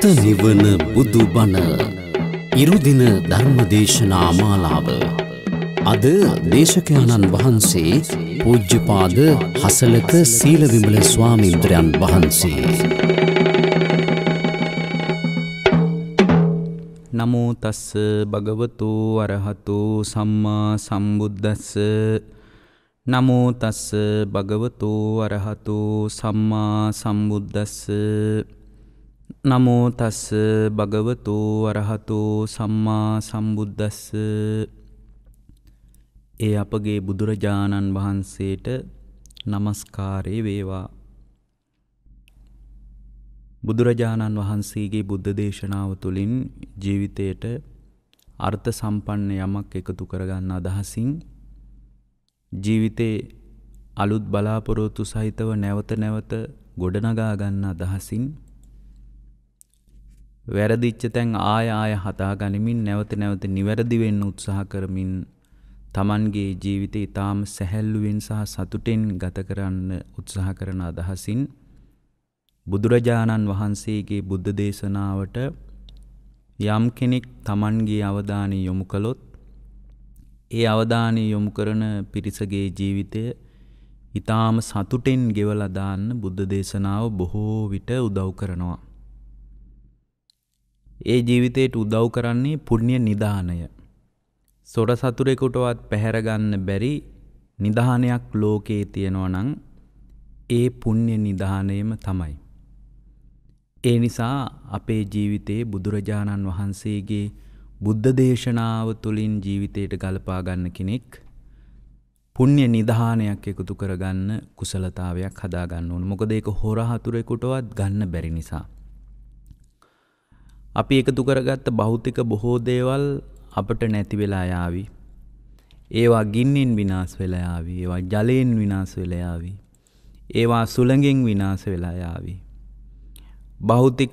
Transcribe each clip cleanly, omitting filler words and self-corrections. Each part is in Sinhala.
නිවන බුදු බණ ඉරුදින ධර්මදේශනා මාලාව අද දේශකයන්න් වහන්සේ පූජ්‍යපාද හසලක සීලවිමල ස්වාමීන්ද්‍රයන් වහන්සේ. නමෝ තස්ස භගවතු අරහතු සම්මා සම්බුද්දස්ස. නමෝ තස්ස භගවතු අරහතු සම්මා සම්බුද්දස්ස. නමෝ තස්ස භගවතු අරහතු සම්මා සම්බුද්දස්ස. ඒ අපගේ බුදුරජාණන් වහන්සේට නමස්කාරය වේවා. බුදුරජාණන් වහන්සේගේ බුද්ධ දේශනාව තුළින් ජීවිතයට අර්ථ සම්පන්න යමක් එකතු කරගන්න අදහසින් ජීවිතේ අලුත් බලාපොරොත්තු සහිතව නැවත නැවත ගොඩනගා ගන්න අදහසින් වැරදිච්ච තැන් ආය හදා ගනිමින් නැවත නැවත නිවැරදි වෙන්න උත්සාහ කරමින් තමන්ගේ ජීවිතය ඊටාම සැහැල්ලුවෙන් සහ සතුටෙන් ගත කරන්න උත්සාහ කරන අදහසින් බුදුරජාණන් වහන්සේගේ බුද්ධ දේශනාවට යම් කෙනෙක් තමන්ගේ අවධානය යොමු කළොත් ඒ අවධානය යොමු කරන පිරිසගේ ජීවිතය ඊටාම සතුටෙන් ගෙවලා දාන්න බුද්ධ දේශනාව බොහෝ විට උදව් කරනවා. ඒ ජීවිතයට උදව් කරන්නේ පුණ්‍ය නිදානය. සොර සතුරෙකුටවත් පැහැර ගන්න බැරි නිදානයක් ලෝකේ තියෙනවා නම් ඒ පුණ්‍ය නිදානයම තමයි. ඒ නිසා අපේ ජීවිතේ බුදුරජාණන් වහන්සේගේ බුද්ධ දේශනාව තුළින් ජීවිතයට ගලපා ගන්න කෙනෙක් පුණ්‍ය නිදානයක් එකතු කරගන්න කුසලතාවයක් හදා ගන්න ඕන. මොකද ඒක හොර හතුරෙකුටවත් ගන්න බැරි නිසා. අපි එකතු කරගත්ත භෞතික බොහෝ දේවල් අපට නැති වෙලා යාවි. ඒවා ගින්නෙන් විනාශ වෙලා යාවි. ඒවා ජලයෙන් විනාශ වෙලා යාවි. ඒවා සුළඟෙන් විනාශ වෙලා යාවි. භෞතික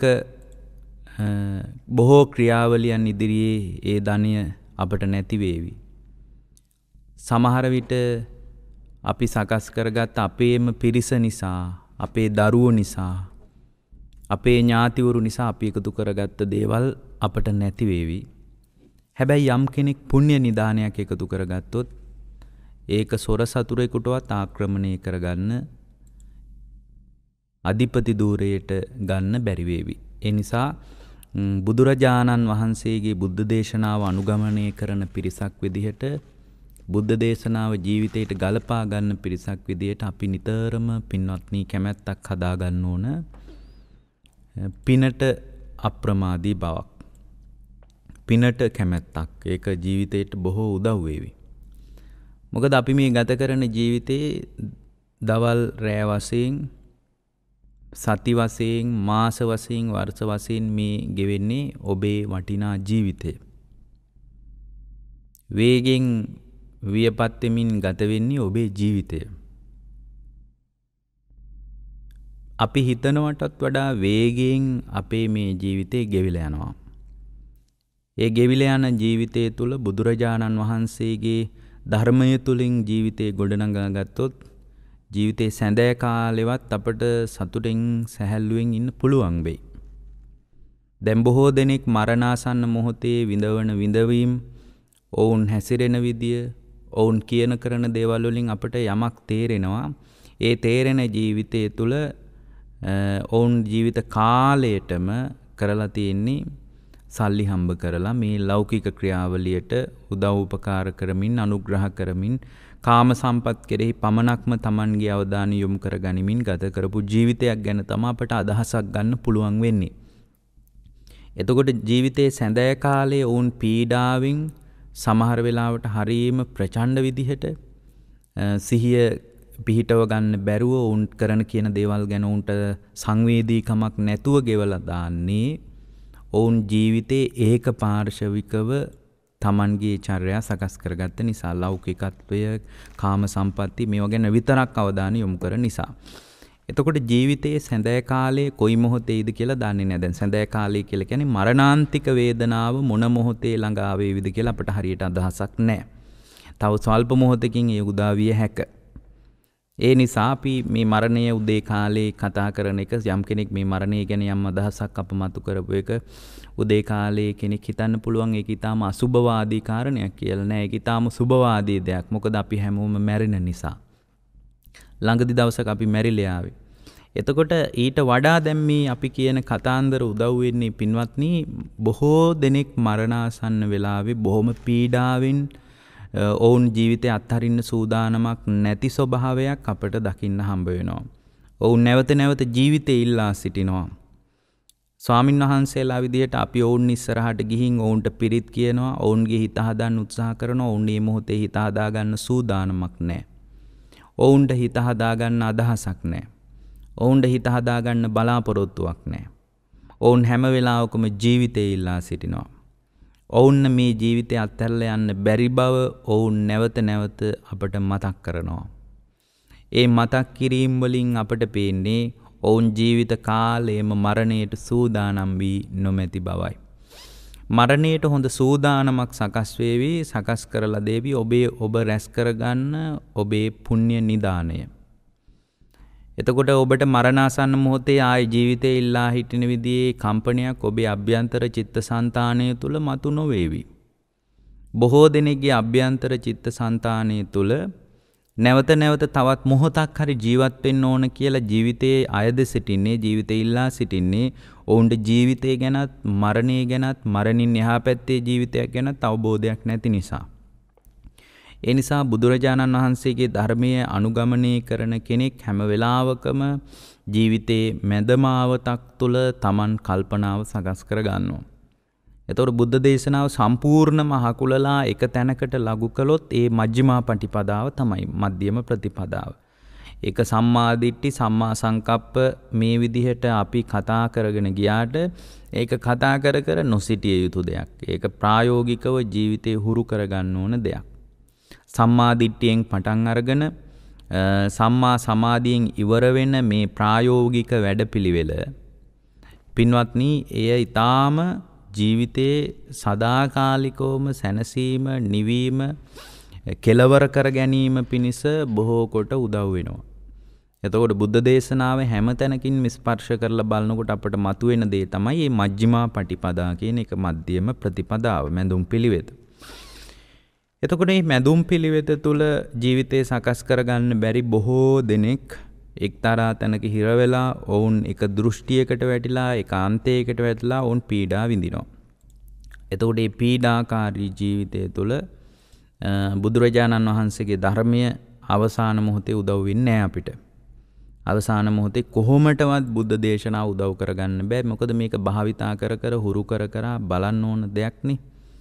බොහෝ ක්‍රියාවලියන් ඉදිරියේ ඒ ධනය අපට නැති වේවි. සමහර විට අපි සකස් කරගත් අපේම පිරිස නිසා, අපේ දරුවෝ නිසා, අපේ ඥාතිවරු නිසා අපි එකතු කරගත්ත දේවල් අපට නැති වේවි. හැබැයි යම් කෙනෙක් පුණ්‍ය නිදානයක් එකතු කරගත්තොත් ඒක සොර සතුරෙකුටවත් ආක්‍රමණය කරගන්න අධිපති ධූරයට ගන්න බැරි වේවි. ඒ නිසා බුදුරජාණන් වහන්සේගේ බුද්ධ දේශනාව අනුගමනය කරන පිරිසක් විදිහට බුද්ධ දේශනාව ජීවිතයට ගලපා ගන්න පිරිසක් විදිහට අපි නිතරම පින්වත්නි කැමැත්තක් හදා ගන්න ඕන. පිනට අප්‍රමාදී බවක්. පිනට කැමැත්තක්. ඒක ජීවිතයට බොහෝ උදව් වේවි. මොකද අපි මේ ගත කරන ජීවිතේ දවල් රෑ වශයෙන්, සති වශයෙන්, මාස වශයෙන්, වර්ෂ වශයෙන් මේ ගෙවෙන්නේ ඔබේ වටිනා ජීවිතය. වේගෙන් වියපත් වෙමින් ගත වෙන්නේ ඔබේ ජීවිතය. අපි හිතනවටත් වඩා වේගයෙන් අපේ මේ ජීවිතේ ගෙවිලා යනවා. ඒ ගෙවිලා යන ජීවිතය තුළ බුදුරජාණන් වහන්සේගේ ධර්මය තුළින් ජීවිතේ ගොඩනගා ගත්තොත් ජීවිතේ සැඳෑ කාලෙවත් අපට සතුටින් සැහැල්ලුවෙන් ඉන්න පුළුවන් වෙයි. දැන් බොහෝ දෙනෙක් මරණාසන්න මොහොතේ විඳවන විඳවීම්, ඔවුන් හැසිරෙන විදිය, ඔවුන් කියන කරන දේවල් වලින් අපට යමක් තේරෙනවා. ඒ තේරෙන ජීවිතය තුළ ඔවුන් ජීවිත කාලයටම කරලා තියෙන්නේ සල්ලි හම්බ කරලා මේ ලෞකික ක්‍රියාවලියට උදව් උපකාර කරමින්, අනුග්‍රහ කරමින්, කාම සම්පත් කෙරෙහි පමණක්ම Tamanගේ අවධානය යොමු කර ගනිමින් ගත කරපු ජීවිතයක් ගැන තමයි අපට අදහසක් ගන්න පුළුවන් වෙන්නේ. එතකොට ජීවිතයේ සැඳෑ කාලයේ ඔවුන් පීඩාවෙන් සමහර වෙලාවට හරීම ප්‍රචණ්ඩ විදිහට සිහිය පිහිටව ගන්න බැරුව උන් කරන කියන දේවල් ගැන උන්ට සංවේදීකමක් නැතුව ගෙවලා දාන්නේ ඔවුන් ජීවිතේ ඒක පාර්ශවිකව Tamanගේ චර්යා සකස් කරගත්ත නිසා, ලෞකිකත්වය, කාම සම්පatti මේවා ගැන විතරක් අවධානය යොමු කරන නිසා. එතකොට ජීවිතයේ සැඳෑ කාලයේ කොයි මොහොතේද කියලා දන්නේ නැහැ. දැන් සැඳෑ කාලය කියලා කියන්නේ මරණාන්තික වේදනාව මොන මොහොතේ ළඟ ආවේවිද කියලා අපට හරියට අදහසක් නැහැ. තව ස්වල්ප මොහොතකින් ඒ උදා විය හැක. ඒ නිසා අපි මේ මරණය උදේ කාලේ කතා කරන එක යම් කෙනෙක් මේ මරණය ගැන යම් අදහසක් අපමතු කරපු එක උදේ කාලේ කෙනෙක් හිතන්න පුළුවන් ඒක ඊටාම අසුභවාදී කාරණයක් කියලා නෑ. ඒක ඊටාම සුභවාදී දෙයක්. මොකද අපි හැමෝම මැරෙන නිසා. ළඟදි දවසක අපි මැරිලා ආවේ. එතකොට ඊට වඩා දැන් මේ අපි කියන කතාන්දර උදව් වෙන්නේ පින්වත්නි බොහෝ දෙනෙක් මරණාසන්න වෙලාවේ බොහොම පීඩාවෙන් ඔවුන් ජීවිතය අත්හරින්න සූදානමක් නැති ස්වභාවයක් අපට දකින්න හම්බ වෙනවා. ඔවුන් නැවත නැවත ජීවිතේ ඉල්ලා සිටිනවා. ස්වාමින් වහන්සේලා විදිහට අපි ඔවුන් ඉස්සරහට ගිහින් ඔවුන්ට පිරිත් කියනවා, ඔවුන්ගේ හිත හදන්න උත්සාහ කරනවා. ඔවුන් මේ මොහොතේ හිත හදා ගන්න සූදානමක් නැහැ. ඔවුන්ට හිත හදා ගන්න අදහසක් නැහැ. ඔවුන්ට හිත හදා ගන්න බලාපොරොත්තුවක් නැහැ. ඔවුන් හැම වෙලාවකම ජීවිතේ ඉල්ලා සිටිනවා. ඔවුන් මේ ජීවිතය අත්හැරලා යන්න බැරි බව ඔවුන් නැවත නැවත අපට මතක් කරනවා. ඒ මතක් කිරීම වලින් අපට පේන්නේ ඔවුන් ජීවිත කාලයේම මරණයට සූදානම් වී නොමැති බවයි. මරණයට හොඳ සූදානමක් සකස් වේවි, සකස් කරලා දෙවි ඔබ රැස් කරගන්න ඔබේ පුණ්‍ය නිදානය. එතකොට ඔබට මරණාසන්න මොහොතේ ආයේ ජීවිතේ ඉල්ලා හිටින විදිහේ කම්පනයක් ඔබේ අභ්‍යන්තර චිත්තසංතානය තුල මතු නොවේවි. බොහෝ දෙනෙක්ගේ අභ්‍යන්තර චිත්තසංතානය තුල නැවත නැවත තවත් මොහොතක් හරි ජීවත් වෙන්න ඕන කියලා ජීවිතයේ අයද සිටින්නේ, ජීවිතේ ඉල්ලා සිටින්නේ ඔවුන්ට ජීවිතය ගැනත් මරණය ගැනත් මරණින් එහා පැත්තේ ජීවිතයක් ගැනත් අවබෝධයක් නැති නිසා. ඒ නිසා බුදුරජාණන් වහන්සේගේ ධර්මයේ අනුගමනය කරන කෙනෙක් හැම වෙලාවකම ජීවිතේ මැදමාවතක් තුල Taman කල්පනාව සකස් කර ගන්නවා. එතකොට බුද්ධ දේශනාව සම්පූර්ණම හකුලලා එක තැනකට ලඝු කළොත් ඒ මජ්ක්‍ධිමා පටිපදාව තමයි මධ්‍යම ප්‍රතිපදාව. ඒක සම්මා දිට්ඨි සම්මා සංකප්ප මේ විදිහට අපි කතා කරගෙන ගියාට ඒක කතා කර කර නොසිටිය යුතු දෙයක්. ඒක ප්‍රායෝගිකව ජීවිතේ හුරු කරගන්න ඕන දෙයක්. සම්මා දිට්ඨියෙන් පටන් අරගෙන සම්මා සමාධියෙන් ඉවර වෙන මේ ප්‍රායෝගික වැඩපිළිවෙල පින්වත්නි එය ඊටාම ජීවිතේ සදාකාලිකවම සැනසීම නිවීම කෙලවර කර ගැනීම පිණිස බොහෝ කොට උදව් වෙනවා. එතකොට බුද්ධ දේශනාවේ හැම තැනකින් ස්පර්ශ කරලා බලනකොට අපට මතුවෙන දේ තමයි මේ මජ්ක්‍ධිමා පටිපදා කියන එක මධ්‍යම ප්‍රතිපදාව මැදුම් පිළිවෙත. එතකොට මේ මැදුම් පිළිවෙත තුළ ජීවිතේ සකස් කරගන්න බැරි බොහෝ දෙනෙක් එක්තරා තැනක හිර වෙලා ඔවුන් එක දෘෂ්ටියකට වැටිලා ඒකාන්තයකට වැටලා ඔවුන් පීඩා විඳිනවා. එතකොට මේ පීඩාකාරී ජීවිතය තුළ බුදුරජාණන් වහන්සේගේ ධර්මය අවසාන මොහොතේ උදව් වෙන්නේ නැහැ අපිට. අවසාන මොහොතේ කොහොමටවත් බුද්ධ දේශනාව උදව් කරගන්න බෑ. මොකද මේක භාවිතා කර කර හුරු කර කර බලන්න ඕන දෙයක් නේ.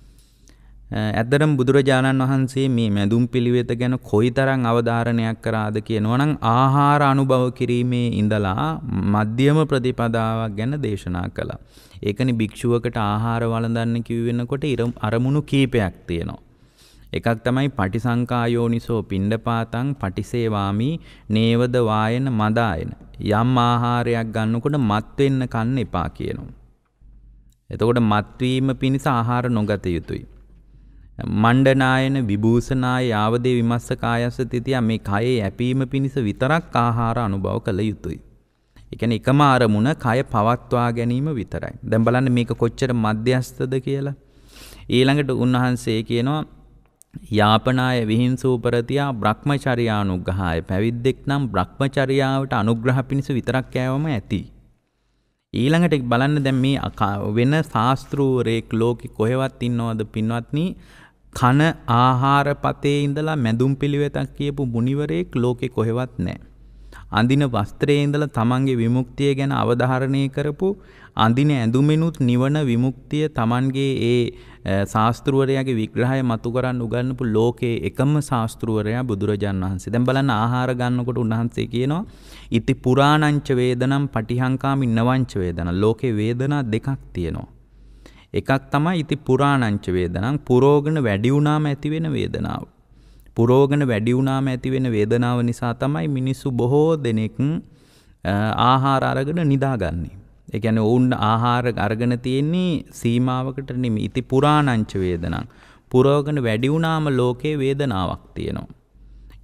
ඇත්තටම බුදුරජාණන් වහන්සේ මේ මැදුම් පිළිවෙත ගැන කොයිතරම් අවධාරණයක් කරාද කියනවනම් ආහාර අනුභව කිරීමේ ඉඳලා මධ්‍යම ප්‍රතිපදාවක් ගැන දේශනා කළා. ඒකනේ භික්ෂුවකට ආහාර වළඳන්න කිව්වෙනකොට අරමුණු කීපයක් තියෙනවා. එකක් තමයි පටිසංකායෝනිසෝ පිණ්ඩපාතං පටිසේවාමි නේවද වායන මදායන. යම් ආහාරයක් ගන්නකොට මත් වෙන්න කන්න එපා කියනවා. එතකොට මත් වීම පිණිස ආහාර නොගත යුතුයි. මණ්ඩනායන විභූෂනාය යාවදේ විමස්ස කායස්ස තිතිය මේ කයේ යැපීම පිණිස විතරක් ආහාර අනුභව කළ යුතුයි. ඒ කියන්නේ එකම අරමුණ කය පවත්වා ගැනීම විතරයි. දැන් බලන්න මේක කොච්චර මධ්‍යස්තද කියලා. ඊළඟට උන්වහන්සේ කියනවා යාපනාය විහිංසූපරතියා බ්‍රහ්මචර්යානුග්‍රහාය පැවිද්දෙක් නම් බ්‍රහ්මචර්යාවට අනුග්‍රහ පිණිස විතරක් කෑවම ඇති. ඊළඟට බලන්න දැන් මේ වෙන ශාස්ත්‍රූවරයෙක් ලෝකෙ කොහෙවත් ඉන්නවද පින්වත්නි කන ආහාර පතේ ඉඳලා මැදුම් පිළිවෙතක් කියපු මුනිවරයෙක් ලෝකෙ කොහෙවත් නැහැ. අඳින වස්ත්‍රයේ ඉඳලා තමන්ගේ විමුක්තිය ගැන අවධාරණය කරපු අඳින ඇඳුමිනුත් නිවන විමුක්තිය තමන්ගේ ඒ ශාස්ත්‍රවරයාගේ විග්‍රහය මතු කරන්න උගන්වපු ලෝකයේ එකම ශාස්ත්‍රවරයා බුදුරජාණන් වහන්සේ. දැන් බලන්න ආහාර ගන්නකොට උන්වහන්සේ කියනවා ඉති පුරාණංච වේදනම් පටිහංකාමි නවංච වේදන. ලෝකේ වේදනා දෙකක් තියෙනවා. එකක් තමයි ඉති පුරාණංච වේදනම් පුරෝගණ වැඩි වුණාම ඇති වෙන වේදනාව. පුරෝගණ වැඩි වුණාම ඇති වෙන වේදනාව නිසා තමයි මිනිස්සු බොහෝ දෙනෙක් ආහාර අරගෙන නිදාගන්නේ. ඒ කියන්නේ ඔවුන් ආහාර අරගෙන තියෙන්නේ සීමාවකට නෙමෙයි. ඉති පුරාණංච වේදනං. පුරෝගණ වැඩි වුණාම ලෝකේ වේදනාවක් තියෙනවා.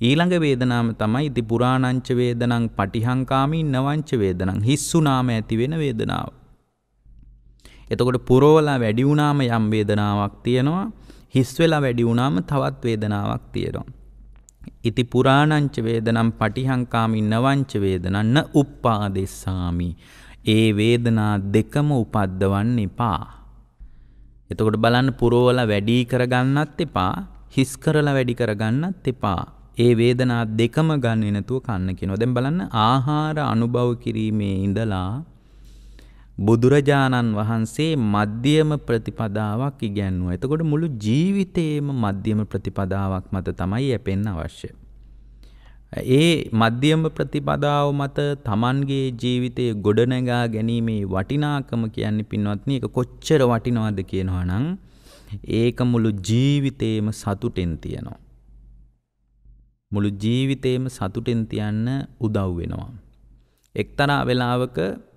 ඊළඟ වේදනාව තමයි ඉති පුරාණංච වේදනං පටිහංකාමී නවංච වේදනං හිස්සුනාම ඇති වෙන වේදනාව. එතකොට පුරවලා වැඩි වුණාම යම් වේදනාවක් තියෙනවා. හිස් වෙලා වැඩි වුණාම තවත් වේදනාවක් තියෙනවා. ඉති පුරාණංච වේදනං පටිහංකාමී නවංච වේදනං න උප්පාදෙස්සාමි. ඒ වේදනා දෙකම උපද්දවන්න එපා. එතකොට බලන්න පුරවලා වැඩි කරගන්නත් එපා. හිස් කරලා වැඩි කරගන්නත් එපා. ඒ වේදනා දෙකම ගන්නෙ නැතුව කන්න කියනවා. දැන් බලන්න ආහාර අනුභව කිරීමේ ඉඳලා බුදුරජාණන් වහන්සේ මධ්‍යම ප්‍රතිපදාවක් ඉගැන්වුවා. එතකොට මුළු ජීවිතේම මධ්‍යම ප්‍රතිපදාවක් මත තමයි යැපෙන්න අවශ්‍ය. ඒ මධ්‍යම ප්‍රතිපදාව මත Tamanගේ ජීවිතයේ ගොඩනගා ගැනීමේ වටිනාකම කියන්නේ පින්වත්නි ඒක කොච්චර වටිනවද කියනවා නම් ඒක මුළු ජීවිතේම සතුටෙන් තියනවා. මුළු ජීවිතේම සතුටෙන් තියන්න උදව් වෙනවා. එක්තරා වෙලාවක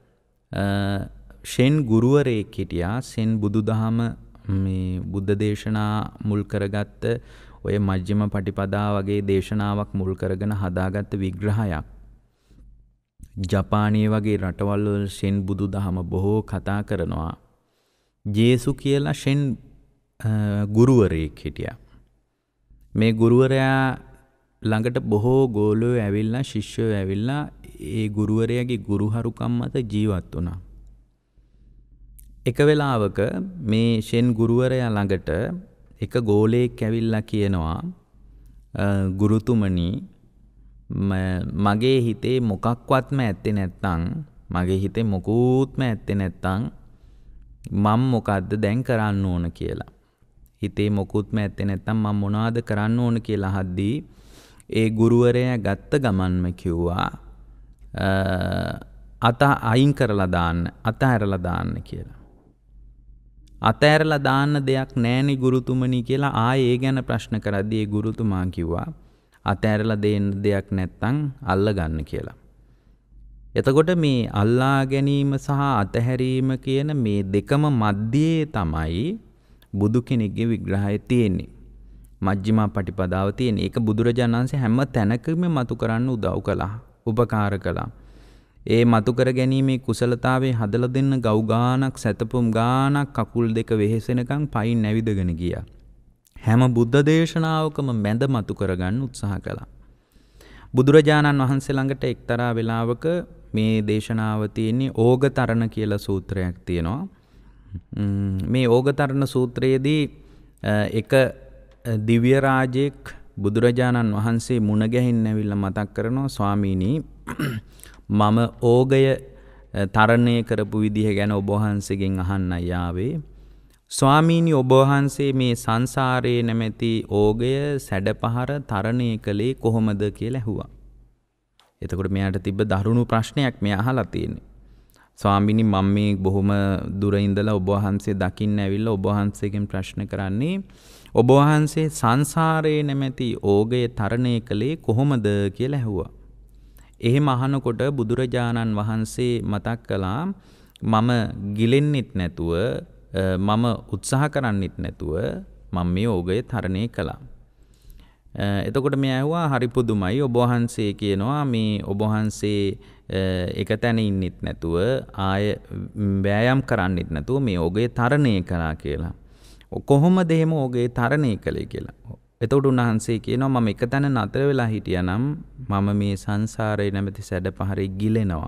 ෂෙන් ගුරුවරයෙක් හිටියා. ෂෙන් බුදුදහම මේ බුද්ධ දේශනා මුල් කරගත්ත ඔය මජ්ක්‍ධිම පටිපදා වගේ දේශනාවක් මුල් කරගෙන හදාගත්ත විග්‍රහයක්. ජපානයේ වගේ රටවල් වල ෂෙන් බුදුදහම බොහෝ කතා කරනවා. ජේසු කියලා ෂෙන් ගුරුවරයෙක් හිටියා. මේ ගුරුවරයා ළඟට බොහෝ ගෝලයෝ ඇවිල්ලා ශිෂ්‍යයෝ ඇවිල්ලා ඒ ගුරුවරයාගේ ගුරුහරුකම් මත ජීවත් වුණා. එක වෙලාවක මේ ෂෙන් ගුරුවරයා ළඟට එක ගෝලයෙක් ඇවිල්ලා කියනවා ගුරුතුමනි මගේ හිතේ මොකක්වත්ම ඇත්තේ නැත්තම් මගේ හිතේ මොකුත්ම ඇත්තේ නැත්තම් මම මොකද්ද දැන් කරන්න ඕන කියලා. හිතේ මොකුත්ම ඇත්තේ නැත්තම් මම මොනවද කරන්න ඕන කියලා අහද්දී ඒ ගුරුවරයා ගත්ත ගමන්ම කිව්වා අත අයින් කරලා දාන්න, අතහැරලා දාන්න කියලා. අතහැරලා දාන්න දෙයක් නැණි ගුරුතුමනි කියලා ආයේ ඒ ගැන ප්‍රශ්න කරද්දී ඒ ගුරුතුමා කිව්වා අතහැරලා දෙන්න දෙයක් නැත්තම් අල්ල ගන්න කියලා. එතකොට මේ අල්ලා ගැනීම සහ අතහැරීම කියන මේ දෙකම මැදේ තමයි බුදු කෙනෙක්ගේ විග්‍රහය තියෙන්නේ. මජ්ක්‍ධිම පටිපදාව තියෙන. ඒක බුදුරජාණන් වහන්සේ හැම තැනකම මතු කරන්න උදව් කළා, උපකාර කළා. ඒ මතු කර ගැනීමේ කුසලතාවේ හදලා දෙන්න ගව් ගානක්, සැතපුම් ගානක් කකුල් දෙක වෙහෙසෙනකන් පයින් නැවිදගෙන ගියා. හැම බුද්ධ දේශනාවකම මැද මතු කරගන්න උත්සාහ කළා. බුදුරජාණන් වහන්සේ ළඟට එක්තරා වෙලාවක මේ දේශනාව තියෙන්නේ ඕගතරණ කියලා සූත්‍රයක් තියෙනවා. මේ ඕගතරණ සූත්‍රයේදී එක දිව්‍ය රාජෙක් බුදුරජාණන් වහන්සේ මුණ ගැහින්න ඇවිල්ලා මතක් කරනවා ස්වාමීනි මම ඕගය තරණය කරපු විදිහ ගැන ඔබ වහන්සේගෙන් අහන්නයි ආවේ. ස්වාමීනි ඔබ වහන්සේ මේ සංසාරයේ නැමැති ඕගය සැඩපහර තරණය කළේ කොහොමද කියලා ඇහුවා. එතකොට මෙයාට තිබ්බ දරුණු ප්‍රශ්නයක් මෙයා අහලා තියෙන්නේ. ස්වාමීනි මම මේ බොහොම දුර ඉඳලා ඔබ වහන්සේ දකින්න ඇවිල්ලා ඔබ වහන්සේගෙන් ප්‍රශ්න කරන්නේ ඔබ වහන්සේ සංසාරයේ නැමැති ඕගය තරණය කළේ කොහොමද කියලා ඇහුවා. එහෙම අහනකොට බුදුරජාණන් වහන්සේ මතක් කළා මම ගිලෙන්නෙත් නැතුව මම උත්සාහ කරන්නෙත් නැතුව මම මේ ඕගය තරණය කළා. එතකොට මෙයා ඇහුවා හරි පුදුමයි ඔබ වහන්සේ කියනවා මේ ඔබ වහන්සේ එක තැන ඉන්නෙත් නැතුව ආය වෑයම් කරන්නෙත් නැතුව මේ ඕගය තරණය කළා කියලා. කොහොමද එහෙම ඕගය තරණය කළේ කියලා. එතකොට උන්වහන්සේ කියනවා මම එක තැන නතර වෙලා හිටියානම් මම මේ සංසාරේ නැමැති සැඩපහරේ ගිලෙනවා.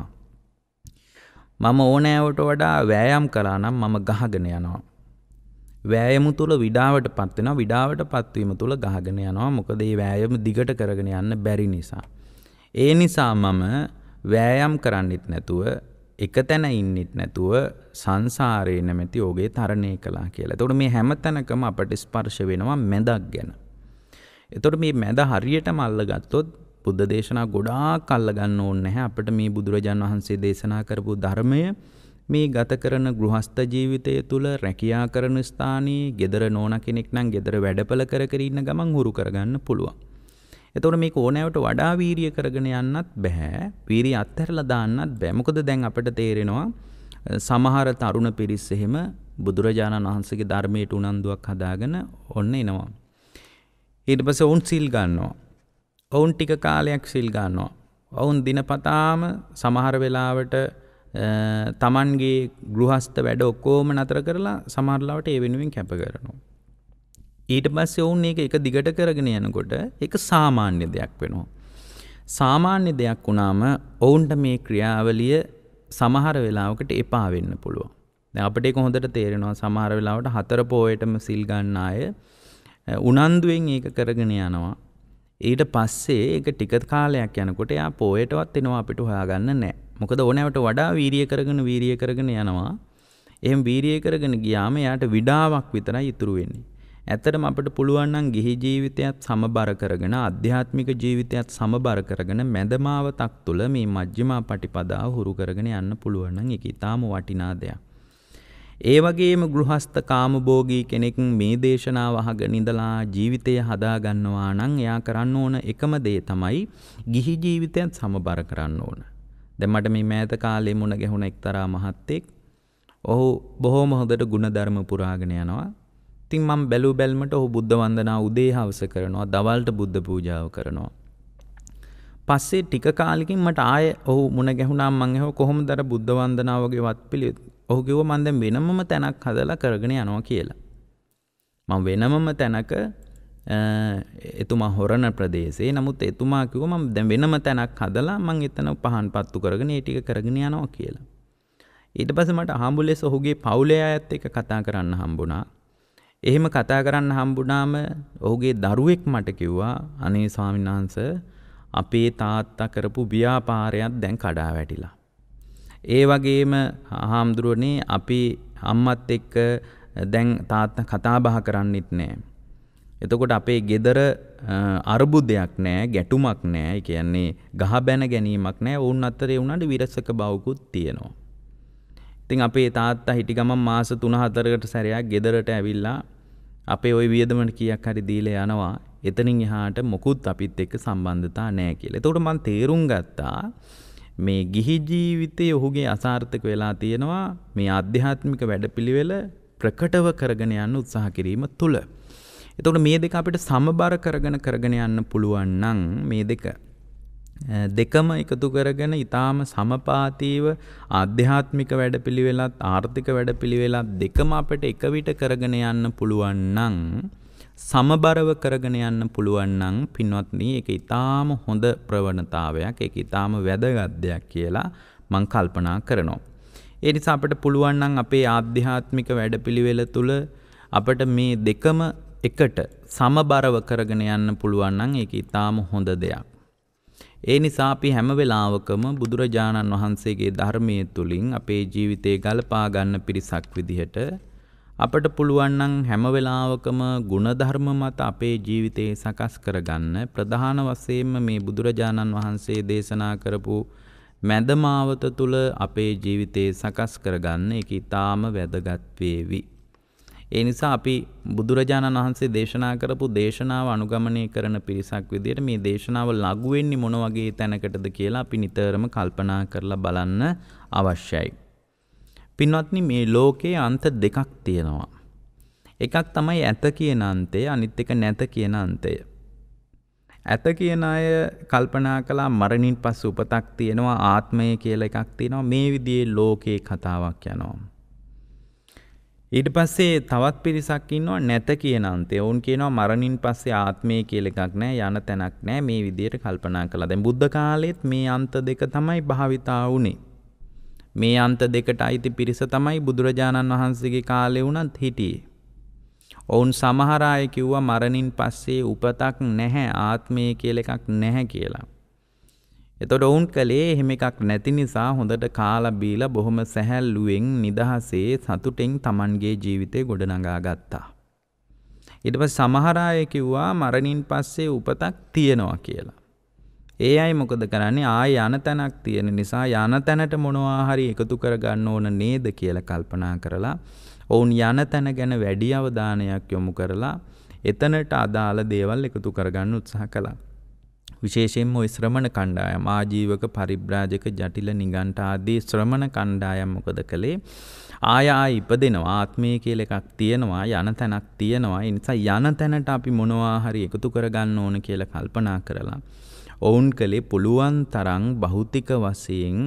මම ඕනෑවට වඩා වෑයම් කළා නම් මම ගහගෙන යනවා. වෑයම තුල විඩාවටපත් වෙනවා. විඩාවටපත් වීම තුල ගහගෙන යනවා. මොකද මේ වෑයම දිගට කරගෙන යන්න බැරි නිසා. ඒ නිසා මම වෑයම් කරන්නෙත් නැතුව එක තැන ඉන්නෙත් නැතුව සංසාරේ නැමැති ඕගේ තරණය කළා කියලා. එතකොට මේ හැම තැනකම අපට ස්පර්ශ වෙනවා මැදක් ගැන. එතකොට මේ මැද හරියටම අල්ලගත්තොත් බුද්ධ දේශනා ගොඩාක් අල්ලගන්න ඕනේ නැහැ. අපිට මේ බුදුරජාණන් වහන්සේ දේශනා කරපු ධර්මය මේ ගත කරන ගෘහස්ත ජීවිතය තුළ රැකියා කරන ස්ථානයේ gedara නෝනා කෙනෙක් නම් gedara වැඩපල කර කර ඉන්න ගමන් හුරු කරගන්න පුළුවන්. එතකොට මේක ඕනෑවට වඩා වීරිය කරගෙන යන්නත් බෑ. වීරිය අත්හැරලා දාන්නත් බෑ. මොකද දැන් අපිට තේරෙනවා සමහර තරුණ පිරිස් එහෙම බුදුරජාණන් වහන්සේගේ ධර්මයට උනන්දුවක් හදාගෙන ඔන්න එනවා. ඊට පස්සේ උන් සිල් ගන්නවා. ඔවුන් ටික කාලයක් සිල් ගන්නවා. ඔවුන් දිනපතාම සමහර වෙලාවට තමන්ගේ ගෘහස්ත වැඩ ඔක්කොම නතර කරලා සමහර ලාවට ඒ වෙනුවෙන් කැප කරනවා. ඊට පස්සේ ඔවුන් එක දිගට කරගෙන යනකොට ඒක සාමාන්‍ය දෙයක් වෙනවා. සාමාන්‍ය දෙයක් වුණාම ඔවුන්ට මේ ක්‍රියාවලිය සමහර වෙලාවකට එපා වෙන්න පුළුවන්. දැන් අපිට ඒක හොඳට තේරෙනවා සමහර වෙලාවට 4 පොයටම සිල් ගන්න අය උනන්දුවෙන් ඒක කරගෙන යනවා. ඊට පස්සේ ඒක ටික කාලයක් යනකොට යා පොයටවත් එනවා අපිට හොයාගන්න නැහැ. මොකද ඕනෑවට වඩා වීරිය කරගෙන යනවා. එහෙම වීරිය කරගෙන ගියාම යාට විඩාවක් විතරයි ඉතුරු වෙන්නේ. ඇත්තටම අපිට පුළුවන් නම් ගිහි ජීවිතයත් සමබර කරගෙන ආධ්‍යාත්මික ජීවිතයත් සමබර කරගෙන මැදමාවතක් තුළ මේ මජ්ක්‍ධිමා පටිපදාව හුරු කරගෙන යන්න පුළුවන් නම් ඒක ඊටාම වටිනා දෙයක්. ඒ වගේම ගෘහස්ත කාමභෝගී කෙනෙක් මේ දේශනාව අහගෙන ඉඳලා ජීවිතය හදා ගන්නවා නම් එයා කරන්න ඕන එකම දේ තමයි ගිහි ජීවිතයත් සමබර කරන්න ඕන. දැන් මට මේ මෑත කාලේ මුණ ගැහුණ එක්තරා මහත්තයෙක් ඔහු බොහොම හොඳට ගුණධර්ම පුරාගෙන යනවා. ඉතින් මම බැලුමට ඔහු බුද්ධ වන්දනා උදේ හවස කරනවා, දවල්ට බුද්ධ පූජාව කරනවා. පස්සේ ටික කාලෙකින් මට ආයේ ඔහු මුණ ගැහුණා. මම ඇහුවා කොහොමද අර බුද්ධ වන්දනාව වගේ වත්පිළිවෙත්? ඔහු කිව්වා මම දැන් වෙනමම තැනක් හදලා කරගෙන යනවා කියලා. මම වෙනමම තැනක එතුමා හොරණ ප්‍රදේශේ. නමුත් එතුමා කිව්වා මම දැන් වෙනම තැනක් හදලා මම එතන පහන් පත්තු කරගෙන ඒ ටික කරගෙන යනවා කියලා. ඊට පස්සේ මට හම්බුලෙස් ඔහුගේ පවුලේ අයත් එක්ක කතා කරන්න හම්බුණා. එහෙම කතා කරන්න හම්බුණාම ඔහුගේ දරුවෙක් මට කිව්වා අනේ ස්වාමීන් වහන්සේ අපේ තාත්තා කරපු ව්‍යාපාරයක් දැන් කඩා වැටිලා. ඒ වගේම හාමුදුරනේ අපි අම්මත් එක්ක දැන් තාත්තා කතා බහ කරන්නෙත් නැහැ. එතකොට අපේ ගෙදර අරුබුදයක් නැහැ, ගැටුමක් නැහැ. ඒ කියන්නේ ගහ බැන ගැනීමක් නැහැ. වුන් අතරේ උනට විරසක බවකුත් තියෙනවා. ඉතින් අපේ තාත්තා හිටි ගමන් මාස 3-4කට සැරයක් ගෙදරට ඇවිල්ලා අපේ ওই වියදමට කීයක් හරි දීලා යනවා. එතනින් එහාට මොකුත් අපිත් එක්ක සම්බන්ධතා නැහැ කියලා. එතකොට මම තේරුම් ගත්තා මේ ගිහි ජීවිතයේ ඔහුගේ අසාර්ථක වෙලා තියෙනවා මේ ආධ්‍යාත්මික වැඩපිළිවෙල ප්‍රකටව කරගෙන යන්න උත්සාහ කිරීම තුළ. එතකොට මේ දෙක අපිට සමබර කරගෙන යන්න පුළුවන් නම් මේ දෙකම එකතු කරගෙන ඊටාම සමපාතීව ආධ්‍යාත්මික වැඩපිළිවෙලත් ආර්ථික වැඩපිළිවෙලත් දෙකම අපිට එක විට කරගෙන යන්න පුළුවන් නම් සමබරව කරගෙන යන්න පුළුවන් නම් පින්වත්නි ඒක ඊටාම හොඳ ප්‍රවණතාවයක්. ඒක ඊටාම වැදගත් දෙයක් කියලා මම කල්පනා කරනවා. ඒ නිසා අපිට පුළුවන් නම් අපේ ආධ්‍යාත්මික වැඩපිළිවෙල තුළ අපිට මේ දෙකම එකට සමබරව කරගෙන යන්න පුළුවන් නම් ඒක ඊටාම හොඳ දෙයක්. ඒ නිසා අපි හැම වෙලාවකම බුදුරජාණන් වහන්සේගේ ධර්මයේ තුලින් අපේ ජීවිතේ ගලපා ගන්න පිරිසක් විදිහට අපට පුළුවන් නම් හැම වෙලාවකම ගුණධර්ම මත අපේ ජීවිතේ සකස් කරගන්න ප්‍රධාන වශයෙන්ම මේ බුදුරජාණන් වහන්සේ දේශනා කරපු මැදමාවත තුල අපේ ජීවිතේ සකස් කරගන්න ඒක ඊටාම වැදගත් වේවි. ඒ නිසා අපි බුදුරජාණන් වහන්සේ දේශනා කරපු දේශනාව අනුගමනය කරන පිරිසක් විදිහට මේ දේශනාව ලඝු වෙන්නේ මොන වගේ තැනකටද කියලා අපි නිතරම කල්පනා කරලා බලන්න අවශ්‍යයි. පින්වත්නි මේ ලෝකයේ අන්ත දෙකක් තියෙනවා. එකක් තමයි ඇත කියන අන්තය, අනිත් එක නැත කියන අන්තය. ඇත කියන අය කල්පනා කළා මරණින් පස්සේ උපතක් තියෙනවා, ආත්මය කියලා එකක් තියෙනවා. මේ විදිහේ ලෝකේ කතාවක් යනවා. ඊට පස්සේ තවත් පිරිසක් ඉන්නවා නැත කියන අන්තය. වුන් කියනවා මරණින් පස්සේ ආත්මය කියලා එකක් නැහැ, යන තැනක් නැහැ. මේ විදිහට කල්පනා කළා. දැන් බුද්ධ කාලෙත් මේ අන්ත දෙක තමයි භාවිතා වුනේ. මේ අන්ත දෙකට අයිති පිරිස තමයි බුදුරජාණන් වහන්සේගේ කාලේ වුණත් හිටියේ. ඔවුන් සමහර අය කිව්වා මරණින් පස්සේ උපතක් නැහැ, ආත්මය කියලා එකක් නැහැ කියලා. එතකොට ඔවුන් කලේ එහෙම එකක් නැති නිසා හොඳට කාලා බීලා බොහොම සැහැල්ලුවෙන් නිදහසේ සතුටෙන් Tamanගේ ජීවිතේ ගොඩනගා ගත්තා. ඊට පස්සේ සමහර අය කිව්වා මරණින් පස්සේ උපතක් තියෙනවා කියලා. ඒ අය මොකද කරන්නේ? ආය යන තැනක් තියෙන නිසා යන තැනට මොනවා හරි එකතු කරගන්න ඕන නේද කියලා කල්පනා කරලා ඔවුන් යන තැන ගැන වැඩි අවධානයක් යොමු කරලා එතනට අදාළ දේවල් එකතු කරගන්න උත්සාහ කළා. විශේෂයෙන්ම ওই ශ්‍රමණ කණ්ඩායම් ආජීවක පරිබ්‍රාජක ජටිල නිගණ්ඨ ආදී ශ්‍රමණ කණ්ඩායම් මොකද කළේ? ආය ඉපදෙනවා, ආත්මය කියලා එකක් තියෙනවා, යන තැනක් තියෙනවා. ඒ නිසා යන තැනට අපි මොනවා හරි එකතු කරගන්න ඕන කියලා කල්පනා කරලා ඔවුන් කලේ පුළුවන් තරම් භෞතික වශයෙන්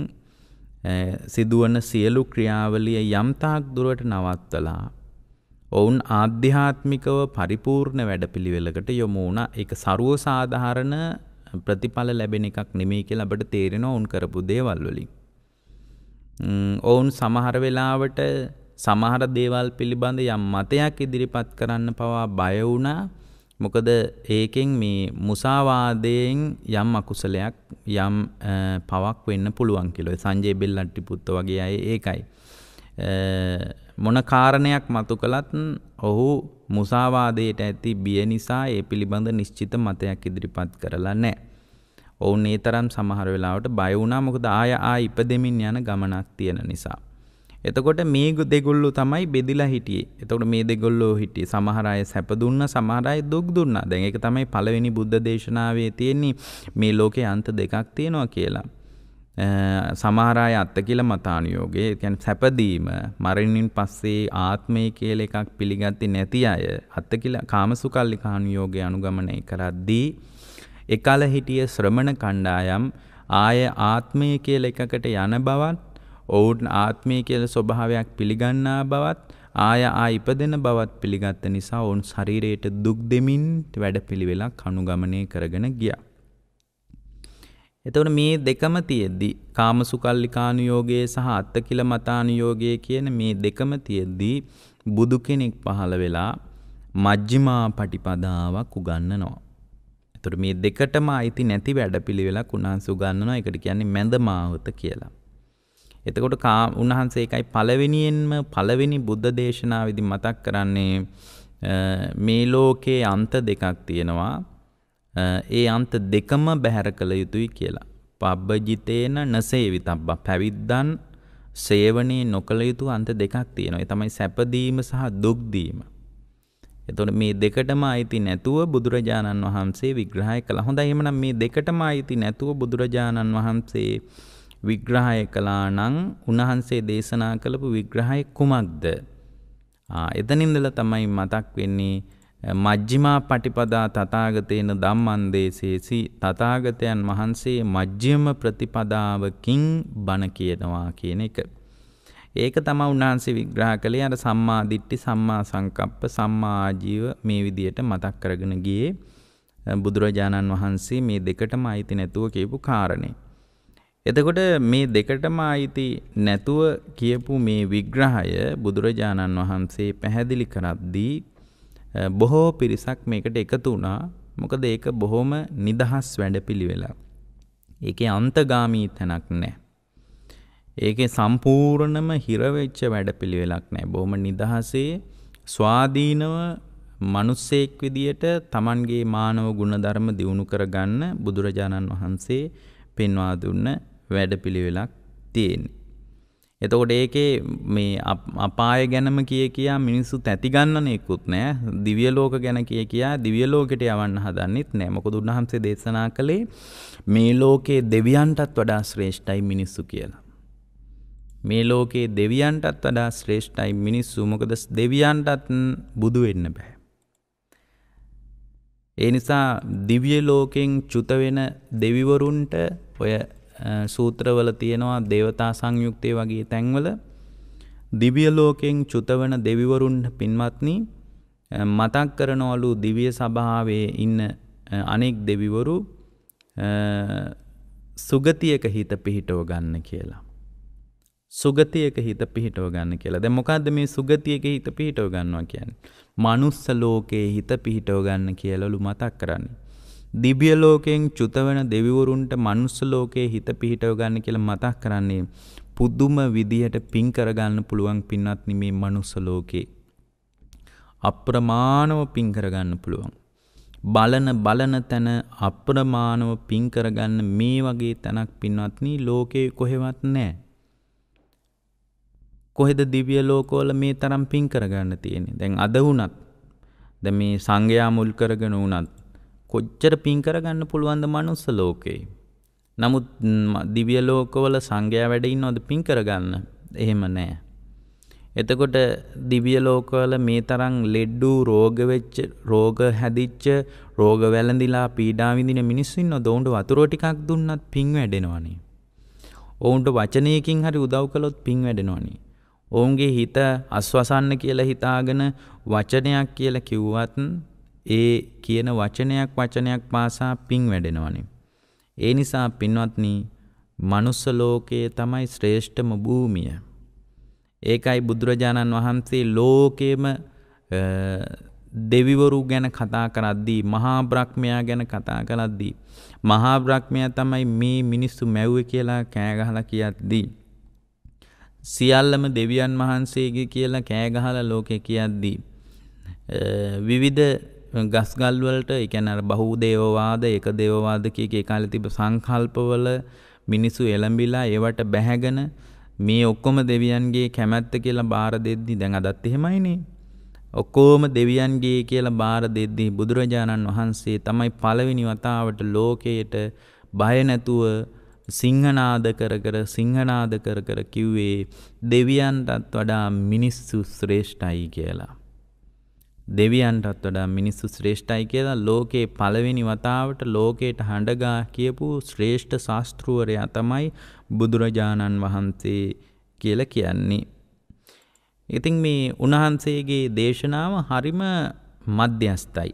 සිදුවන සියලු ක්‍රියාවලිය යම් තාක් දුරට නවත්තලා ඔවුන් ආධ්‍යාත්මිකව පරිපූර්ණ වැඩපිළිවෙලකට යොමු වුණා. ඒක ਸਰව සාධාරණ ප්‍රතිඵල ලැබෙන එකක් නෙමෙයි කියලා අපිට තේරෙනවා ඔවුන් කරපු දේවල් වලින්. ඔවුන් සමහර වෙලාවට සමහර දේවල් පිළිබඳ යම් මතයක් ඉදිරිපත් කරන්න පවා බය වුණා. මොකද ඒකෙන් මේ මුසාවාදයෙන් යම් අකුසලයක් යම් පවක් වෙන්න පුළුවන් කියලා. සංජය බෙල්ලට්ටි පුත්ත වගේ අය ඒකයි. මොන කාරණයක් මතු කළත් ඔහු මුසාවාදයට ඇති බිය නිසා ඒ පිළිබඳ නිශ්චිත මතයක් ඉදිරිපත් කරලා නැහැ. ඔවුන් ඒ තරම් සමහර වෙලාවට බය වුණා. මොකද ආය ඉපදෙමින් යන ගමනක් තියෙන නිසා. එතකොට මේ දෙගොල්ලෝ තමයි බෙදිලා හිටියේ. එතකොට මේ දෙගොල්ලෝ හිටියේ සමහර අය සැප දුන්නා, සමහර අය දුක් දුන්නා. දැන් ඒක තමයි පළවෙනි බුද්ධ දේශනාවේ තියෙන්නේ මේ ලෝකේ අන්ත දෙකක් තියෙනවා කියලා. සමහර අය අත්තිකිල මතානුയോഗය, ඒ කියන්නේ සැපදීම, මරණින් පස්සේ ආත්මය කියලා එකක් පිළිගත්තේ නැති අය අත්තිකිල කාමසුකල්ලිකානුയോഗය අනුගමනය කරද්දී එකල හිටිය ශ්‍රමණ කණ්ඩායම් ආය ආත්මය කියලා එකකට යන බවත්, ඔවුන් ආත්මය කියලා ස්වභාවයක් පිළිගන්නා බවත්, ආය ඉපදෙන බවත් පිළිගත්ත නිසා ඔවුන් ශරීරයට දුක් දෙමින් වැඩපිළිවෙලක් අනුගමනය කරගෙන ගියා. එතකොට මේ දෙකම තියෙද්දි කාමසුකල්ලිකානුയോഗයේ සහ අත්තිකිල මතානුയോഗයේ කියන මේ දෙකම තියෙද්දි බුදු කෙනෙක් පහළ වෙලා මජ්ක්‍ධිමා පටිපදාවක් උගන්වනවා. එතකොට මේ දෙකටම අයිති නැති වැඩපිළිවෙලක් උන්වහන්සේ උගන්වනවා. ඒකට කියන්නේ මැද මාවත කියලා. එතකොට උන්වහන්සේ ඒකයි පළවෙනි බුද්ධ දේශනාවේදී මතක් කරන්නේ මේ ලෝකේ අන්ත දෙකක් තියෙනවා. ඒ අන්ත දෙකම බැහැර කළ යුතුයි කියලා. පබ්බජිතේන නසේවිතබ්බ, පැවිද්දන් සේවනයේ නොකළ යුතු අන්ත දෙකක් තියෙනවා. ඒ තමයි සැපදීම සහ දුක් දීම. එතකොට මේ දෙකටම අයිති නැතුව බුදුරජාණන් වහන්සේ විග්‍රහය කළා. හොඳයි, එහෙනම් මේ දෙකටම අයිති නැතුව බුදුරජාණන් වහන්සේ විග්‍රහය කළා නම් උන්වහන්සේ දේශනා කළපු විග්‍රහය කුමක්ද? එතනින්දලා තමයි මතක් වෙන්නේ මජ්ක්‍ධිමා පටිපදා තථාගතේන ධම්මං දේශේසි. තථාගතයන් වහන්සේ මජ්ක්‍ධිම ප්‍රතිපදාවකින් බණ කියනවා කියන එක. ඒක තමයි උන්වහන්සේ විග්‍රහ කළේ අර සම්මා දිට්ඨි, සම්මා සංකප්ප, සම්මා ආජීව මේ විදියට මතක් කරගෙන ගියේ බුදුරජාණන් වහන්සේ මේ දෙකටම අයිති නැතුව කියපු කාරණේ. එතකොට මේ දෙකටම අයිති නැතුව කියපු මේ විග්‍රහය බුදුරජාණන් වහන්සේ පැහැදිලි කරද්දී බොහෝ පිරිසක් මේකට එකතු වුණා. මොකද ඒක බොහොම නිදහස් වැඩපිළිවෙලක්. ඒකේ අන්තගාමී තැනක් නැහැ. ඒකේ සම්පූර්ණම හිර වෙච්ච වැඩපිළිවෙලක් නැහැ. බොහොම නිදහසේ ස්වාධීනව මිනිස්සෙක් විදියට Tamanගේ මානව ගුණධර්ම දියුණු කරගන්න බුදුරජාණන් වහන්සේ පෙන්වා දුන්න වැඩපිළිවෙලක් තියෙන්නේ. එතකොට ඒකේ මේ අපාය ගැනම කියා මිනිස්සු තැති ගන්නන එකකුත් නෑ. දිව්‍ය ලෝක ගැන කියා දිව්‍ය ලෝකෙට යවන්න හදන්නෙත් නෑ. මොකද උන්වහන්සේ දේශනා කළේ මේ ලෝකේ දෙවියන්ටත් වඩා ශ්‍රේෂ්ඨයි මිනිස්සු කියලා. මේ ලෝකේ දෙවියන්ටත් වඩා ශ්‍රේෂ්ඨයි මිනිස්සු. මොකද දෙවියන්ටත් බුදු වෙන්න බෑ. ඒ නිසා දිව්‍ය ලෝකෙන් චුත වෙන දෙවිවරුන්ට ඔය සූත්‍රවල තියෙනවා දේවතා සංයුක්තය වගේ තැන්වල දිව්‍ය ලෝකෙන් චුත වෙන දෙවිවරුන්ට පින්වත්නි මතක් කරනවලු දිව්‍ය සභාවේ ඉන්න අනෙක් දෙවිවරු සුගතියක හිත පිහිටව ගන්න කියලා. සුගතියක හිත පිහිටව ගන්න කියලා. දැන් මොකද්ද මේ සුගතියක හිත පිහිටව ගන්නවා කියන්නේ? මනුස්ස ලෝකේ හිත පිහිටව ගන්න කියලාලු මතක් කරන්නේ. දිව්‍ය ලෝකයෙන් චුත වෙන දෙවිවරුන්ට මනුස්ස ලෝකේ හිත පිහිටව ගන්න කියලා මතක් කරන්නේ පුදුම විදියට පින් කරගන්න පුළුවන් පින්වත්නි මේ මනුස්ස ලෝකේ. අප්‍රමාණව පින් කරගන්න පුළුවන්. බලන තැන අප්‍රමාණව පින් කරගන්න මේ වගේ තැනක් පින්වත්නි ලෝකේ කොහෙවත් නැහැ. කොහෙද දිව්‍ය ලෝකවල මේ තරම් පින් කරගන්න තියෙන්නේ? දැන් අද වුණත් දැන් මේ සංඝයා මුල් කරගෙන වුණත් කොච්චර පින් කරගන්න පුළුවන්ද මනුස්ස ලෝකේ. නමුත් දිව්‍ය ලෝකවල සංඝයා වැඩ ඉන්නවද පින් කරගන්න? එහෙම නැහැ. එතකොට දිව්‍ය ලෝකවල මේ තරම් ලෙඩ්ඩු රෝග හැදිච්ච රෝග වැළඳිලා පීඩා විඳින මිනිස්සු ඉන්නවද? ඔවුන්ට වතුර ටිකක් දුන්නත් පින් වැඩෙනවනේ. ඔවුන්ට වචනයකින් හරි උදව් කළොත් පින් වැඩෙනවනේ. ඔවුන්ගේ හිත අස්වසන්න කියලා හිතාගෙන වචනයක් කියලා කිව්වත් ඒ කියන වචනයක් පාසා පින් වැඩෙනවනේ. ඒ නිසා පින්වත්නි, මනුස්ස ලෝකයේ තමයි ශ්‍රේෂ්ඨම භූමිය. ඒකයි බුදුරජාණන් වහන්සේ ලෝකේම දෙවිවරු ගැන කතා කරද්දී, මහා බ්‍රහ්මයා ගැන කතා කරද්දී, මහා බ්‍රහ්මයා තමයි මේ මිනිස්සු මැව්වේ කියලා කෑ ගහලා කියද්දී, සියල්ලම දෙවියන් වහන්සේගේ කියලා කෑ ගහලා ලෝකේ කියද්දී, විවිධ ගස්ගල් වලට, ඒ කියන්නේ අර බහුදේවවාද, ඒක දේවවාද කිය ඒ කාලේ තිබ්බ සංකල්පවල මිනිස්සු එළඹිලා ඒවට බැහැගෙන මේ ඔක්කොම දෙවියන්ගේ කැමැත්ත කියලා බාර දෙද්දි, දැන් අදත් එහෙමයිනේ, ඔක්කොම දෙවියන්ගේ කියලා බාර දෙද්දි බුදුරජාණන් වහන්සේ තමයි පළවෙනි වතාවට ලෝකයට බය නැතුව සිංහනාද කර කර කිව්වේ දෙවියන්ටත් වඩා මිනිස්සු ශ්‍රේෂ්ඨයි කියලා. දෙවියන්ටත් වඩා මිනිස්සු ශ්‍රේෂ්ඨයි කියලා ලෝකේ පළවෙනි වතාවට ලෝකයට හඬගා කියපු ශ්‍රේෂ්ඨ ශාස්ත්‍රූවරයා තමයි බුදුරජාණන් වහන්සේ කියලා කියන්නේ. ඉතින් මේ උන්වහන්සේගේ දේශනාව හරිම මධ්‍යස්ථයි.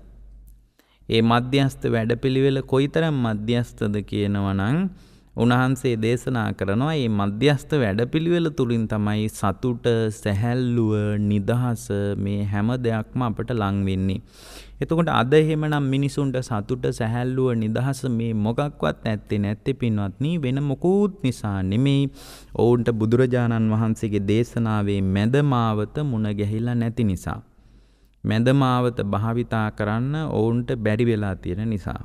ඒ මධ්‍යස්ථ වැඩපිළිවෙල කොයිතරම් මධ්‍යස්ථද කියනවා නම් උන්වහන්සේ දේශනා කරනවා මේ මධ්‍යස්ථ වැඩපිළිවෙල තුලින් තමයි සතුට, සැහැල්ලුව, නිදහස මේ හැම දෙයක්ම අපට ලං වෙන්නේ. එතකොට අද එහෙමනම් මිනිසුන්ට සතුට, සැහැල්ලුව, නිදහස මේ මොකක්වත් නැත්තේ පින්වත්නි, වෙන මොකුත් නිසා නෙමෙයි. ඔවුන්ට බුදුරජාණන් වහන්සේගේ දේශනාවේ මැදමාවත මුණ ගැහිලා නැති නිසා. මැදමාවත භාවිතා කරන්න ඔවුන්ට බැරි වෙලා තියෙන නිසා.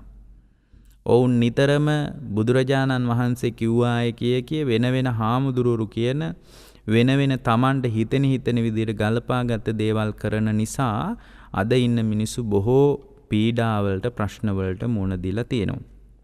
ඔවුන් නිතරම බුදුරජාණන් වහන්සේ කිව්වාය කිය වෙන හාමුදුරුවරු කියන වෙන තමන්ට හිතෙන විදිහට ගලපාගත් දේවල් කරන නිසා අද ඉන්න මිනිස්සු බොහෝ පීඩාවලට, ප්‍රශ්නවලට මුහුණ දීලා තියෙනවා.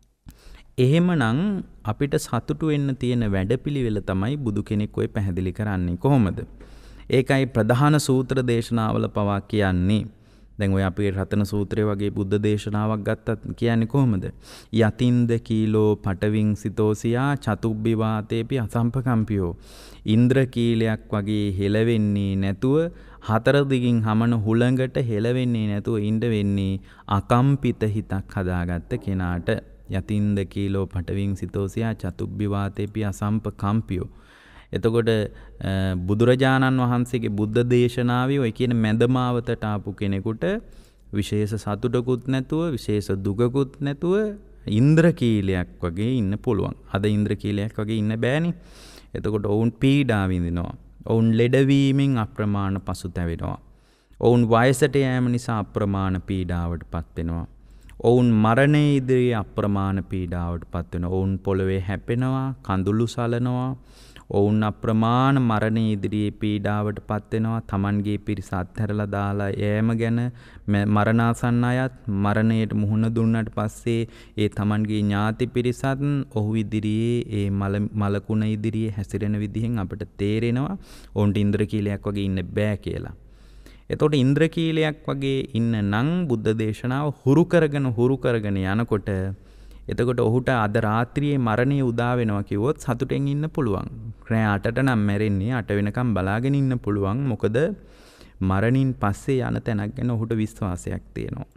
එහෙමනම් අපිට සතුටු වෙන්න තියෙන වැඩපිළිවෙල තමයි බුදු කෙනෙක් ඔය පැහැදිලි කරන්නේ කොහොමද? ඒකයි ප්‍රධාන සූත්‍ර දේශනාවල පවා කියන්නේ. දැන් ඔය අපේ රතන සූත්‍රය වගේ බුද්ධ දේශනාවක් ගත්තත් කියන්නේ කොහොමද? යතින්ද කීලෝ පටවින් සිතෝසියා චතුබ්බිවාතේපි අසම්පකම්පියෝ. ඉන්ද්‍ර කීලයක් වගේ හෙලවෙන්නේ නැතුව, හතර දිගින් හමන හුළඟට හෙලවෙන්නේ නැතුව ඉඳ වෙන්නේ අකම්පිත හිතක් හදාගත්ත කෙනාට. යතින්ද කීලෝ පටවින් සිතෝසියා චතුබ්බිවාතේපි අසම්පකම්පියෝ. එතකොට බුදුරජාණන් වහන්සේගේ බුද්ධ දේශනාවේ ඔය කියන මැදමාවතට ආපු කෙනෙකුට විශේෂ සතුටකුත් නැතුව, විශේෂ දුකකුත් නැතුව ඉන්ද්‍රකීලයක් වගේ ඉන්න පුළුවන්. අද ඉන්ද්‍රකීලයක් වගේ ඉන්න බෑනේ. එතකොට ඔවුන් පීඩා විඳිනවා. ඔවුන් ලෙඩවීමෙන් අප්‍රමාණ පසුතැවෙනවා. ඔවුන් වයසට යෑම නිසා අප්‍රමාණ පීඩාවට පත් වෙනවා. ඔවුන් මරණය ඉදිරියේ අප්‍රමාණ පීඩාවට පත් වෙනවා. ඔවුන් පොළවේ හැපෙනවා, කඳුළු සලනවා. ඔවුන් අප්‍රමාණ මරණය ඉදිරියේ පීඩාවට පත් වෙනවා. තමන්ගේ පිරිස අත්හැරලා දාලා යෑම ගැන මරණාසන්න අයත් මරණයට මුහුණ දුන්නාට පස්සේ ඒ තමන්ගේ ඥාති පිරිසත් ඔහු ඉදිරියේ ඒ මලකුණ ඉදිරියේ හැසිරෙන විදිහෙන් අපිට තේරෙනවා ඔවුන්ට ඉන්ද්‍රකීලයක් වගේ ඉන්න බෑ කියලා. එතකොට ඉන්ද්‍රකීලයක් වගේ ඉන්න නම් බුද්ධ දේශනාව හුරු කරගෙන යනකොට එතකොට ඔහුට අද රාත්‍රියේ මරණය උදා වෙනවා කිව්වොත් සතුටෙන් ඉන්න පුළුවන්. රෑ 8ට නම් මැරෙන්නේ, 8 වෙනකම් බලාගෙන ඉන්න පුළුවන්. මොකද මරණින් පස්සේ යන තැනක් ගැන ඔහුට විශ්වාසයක් තියෙනවා.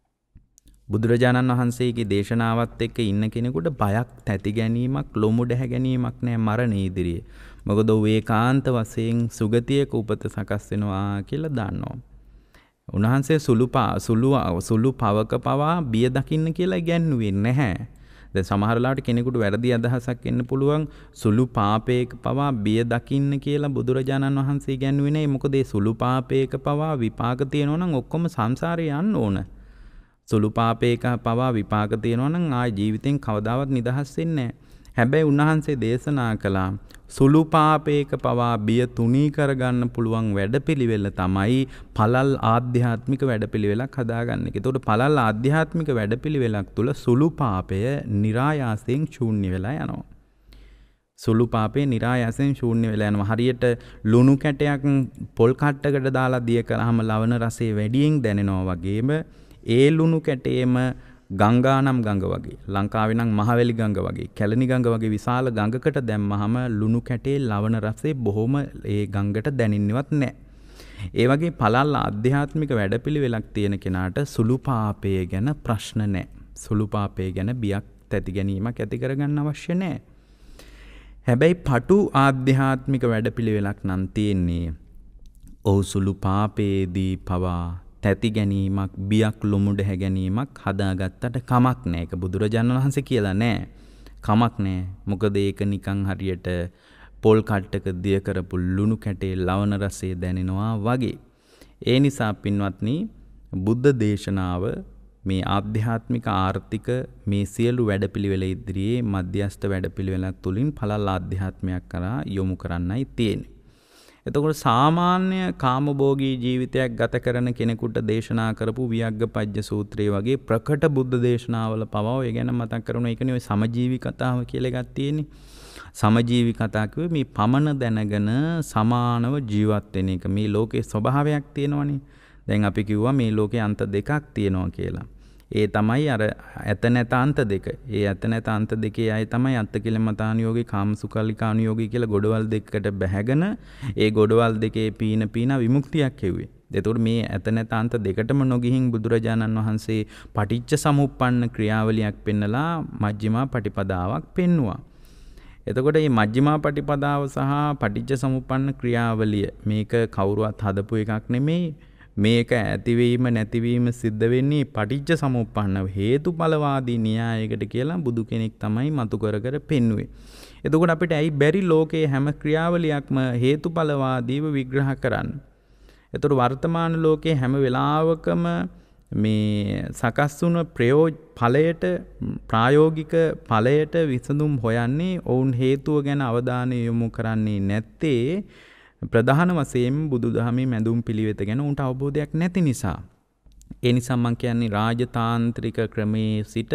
බුදුරජාණන් වහන්සේගේ දේශනාවත් එක්ක ඉන්න කෙනෙකුට බයක්, තැති ගැනීමක්, ලොමු දැහැ ගැනීමක් නෑ මරණය ඉදිරියේ. මොකද ඔහු ඒකාන්ත වශයෙන් සුගතියක උපත සකස් වෙනවා කියලා දන්නවා. උන්වහන්සේ සුළු පවක පවා බිය දකින්න කියලා ඉගැන්වුවේ නැහැ. දැන් සමහර ලාට කෙනෙකුට වැරදි අදහසක් එන්න පුළුවන්, සුළු පාපයක පවා බිය දකින්න කියලා බුදුරජාණන් වහන්සේ ඉගැන්වුවේ නැහැ. මොකද ඒ සුළු පාපයක පවා විපාක තියෙනවා නම් ඔක්කොම සංසාරේ යන්න ඕන. සුළු පාපයක පවා විපාක තියෙනවා නම් ආයි ජීවිතෙන් කවදාවත් නිදහස් වෙන්නේ නැහැ. හැබැයි උන්වහන්සේ දේශනා කළා සුළු පාපයක පවා බිය තුනී කරගන්න පුළුවන් වැඩපිළිවෙල තමයි පළල් ආධ්‍යාත්මික වැඩපිළිවෙලක් හදාගන්න එක. ඒතකොට පළල් ආධ්‍යාත්මික වැඩපිළිවෙලක් තුළ සුළු පාපය નિરાයාසයෙන් ශූන්‍ය වෙලා යනවා. සුළු පාපේ નિરાයාසයෙන් ශූන්‍ය වෙලා යනවා. හරියට ලුණු කැටයක් පොල් කට්ටකට දාලා දිය කළාම ලවණ රසය වැඩියෙන් දැනෙනවා වගේම ඒ ලුණු කැටේම ගංගා නම් ගඟ වගේ, ලංකාවේ නම් මහවැලි ගඟ වගේ, කැලණි ගඟ වගේ විශාල ගඟකට දැම්මහම ලුණු කැටේ ලවණ රසය බොහොම ඒ ගඟට දැනෙන්නවත් නැහැ. ඒ වගේ පළල් ආධ්‍යාත්මික වැඩපිළිවෙලක් තියෙන කෙනාට සුළු පාපය ගැන ප්‍රශ්න නැහැ. සුළු පාපය ගැන බියක් තැති ගැනීමක් ඇති කරගන්න අවශ්‍ය නැහැ. හැබැයි පටු ආධ්‍යාත්මික වැඩපිළිවෙලක් නම් තියෙන්නේ ඔහු සුළු පාපයේදී පවා තැති ගැනීමක් බියක් ලොමුඩ හැගැනීමක් හදාගත්තට කමක් නෑ. ඒක බුදුරජාණන් වහන්සේ කියලා නෑ. කමක් නෑ. මොකද ඒක නිකන් හරියට පොල් කට්ටක දිය කරපු ලුණු කැටේ ලවණ රසය දැනෙනවා වගේ. ඒ නිසා පින්වත්නි බුද්ධ දේශනාව මේ ආධ්‍යාත්මික ආර්ථික මේ සියලු වැඩපිළිවෙල ඉදිරියේ මධ්‍යස්ථ වැඩපිළිවෙලක් තුලින් පළල් ආධ්‍යාත්මයක් කරා යොමු කරන්නයි තියෙන්නේ. එතකොට සාමාන්‍ය කාමභෝගී ජීවිතයක් ගත කරන කෙනෙකුට දේශනා කරපු වියග්ගපජ්ජ සූත්‍රය වගේ ප්‍රකට බුද්ධ දේශනාවල පවා ඔය ගැන මතක් කරනවා. ඒකනේ ඔය සමජීවි කතාව කියලා එකක් තියෙන්නේ. සමජීවි කතා කිව්වේ මේ පමණ දැනගෙන සමානව ජීවත් වෙන එක. මේ ලෝකේ ස්වභාවයක් තියෙනවනේ. දැන් අපි කිව්වා මේ ලෝකේ අන්ත දෙකක් තියෙනවා කියලා. ඒ තමයි අර ඇත නැත අන්ත දෙක. ඒ ඇත නැත අන්ත දෙකේ අය තමයි අත්තකිලමතානුයෝගී කාමසුකල්ලිකානුයෝගී කියලා ගොඩවල් දෙකකට බැහැගෙන ඒ ගොඩවල් දෙකේ පීන විමුක්තියක් හෙව්වේ. එතකොට මේ ඇත නැත අන්ත දෙකටම නොගිහින් බුදුරජාණන් වහන්සේ පටිච්ච සමුප්පන්න ක්‍රියාවලියක් පෙන්නලා මජ්ක්‍ධිමා පටිපදාවක් පෙන්නුවා. එතකොට මේ මජ්ක්‍ධිමා පටිපදාව සහ පටිච්ච සමුප්පන්න ක්‍රියාවලිය මේක කවුරුවත් හදපු එකක් නෙමෙයි. මේක ඇතිවීම නැතිවීම සිද්ධ වෙන්නේ පටිච්ච සමුප්පන්න හේතුඵලවාදී න්‍යායයකට කියලා බුදු කෙනෙක් තමයි මතු කර කර පෙන්වුවේ. එතකොට අපිට ඇයි බැරි ලෝකයේ හැම ක්‍රියාවලියක්ම හේතුඵලවාදීව විග්‍රහ කරන්න? එතකොට වර්තමාන ලෝකයේ හැම වෙලාවකම මේ සකස් වුණ ඵලයට ප්‍රායෝගික ඵලයට විසඳුම් හොයන්නේ ඔවුන් හේතුව ගැන අවධානය යොමු කරන්නේ නැත්තේ ප්‍රධාන වශයෙන් බුදුදහමේ මැදුම් පිළිවෙත ගැන උන්ට අවබෝධයක් නැති නිසා. ඒ නිසා මම කියන්නේ රාජතාන්ත්‍රික ක්‍රමයේ සිට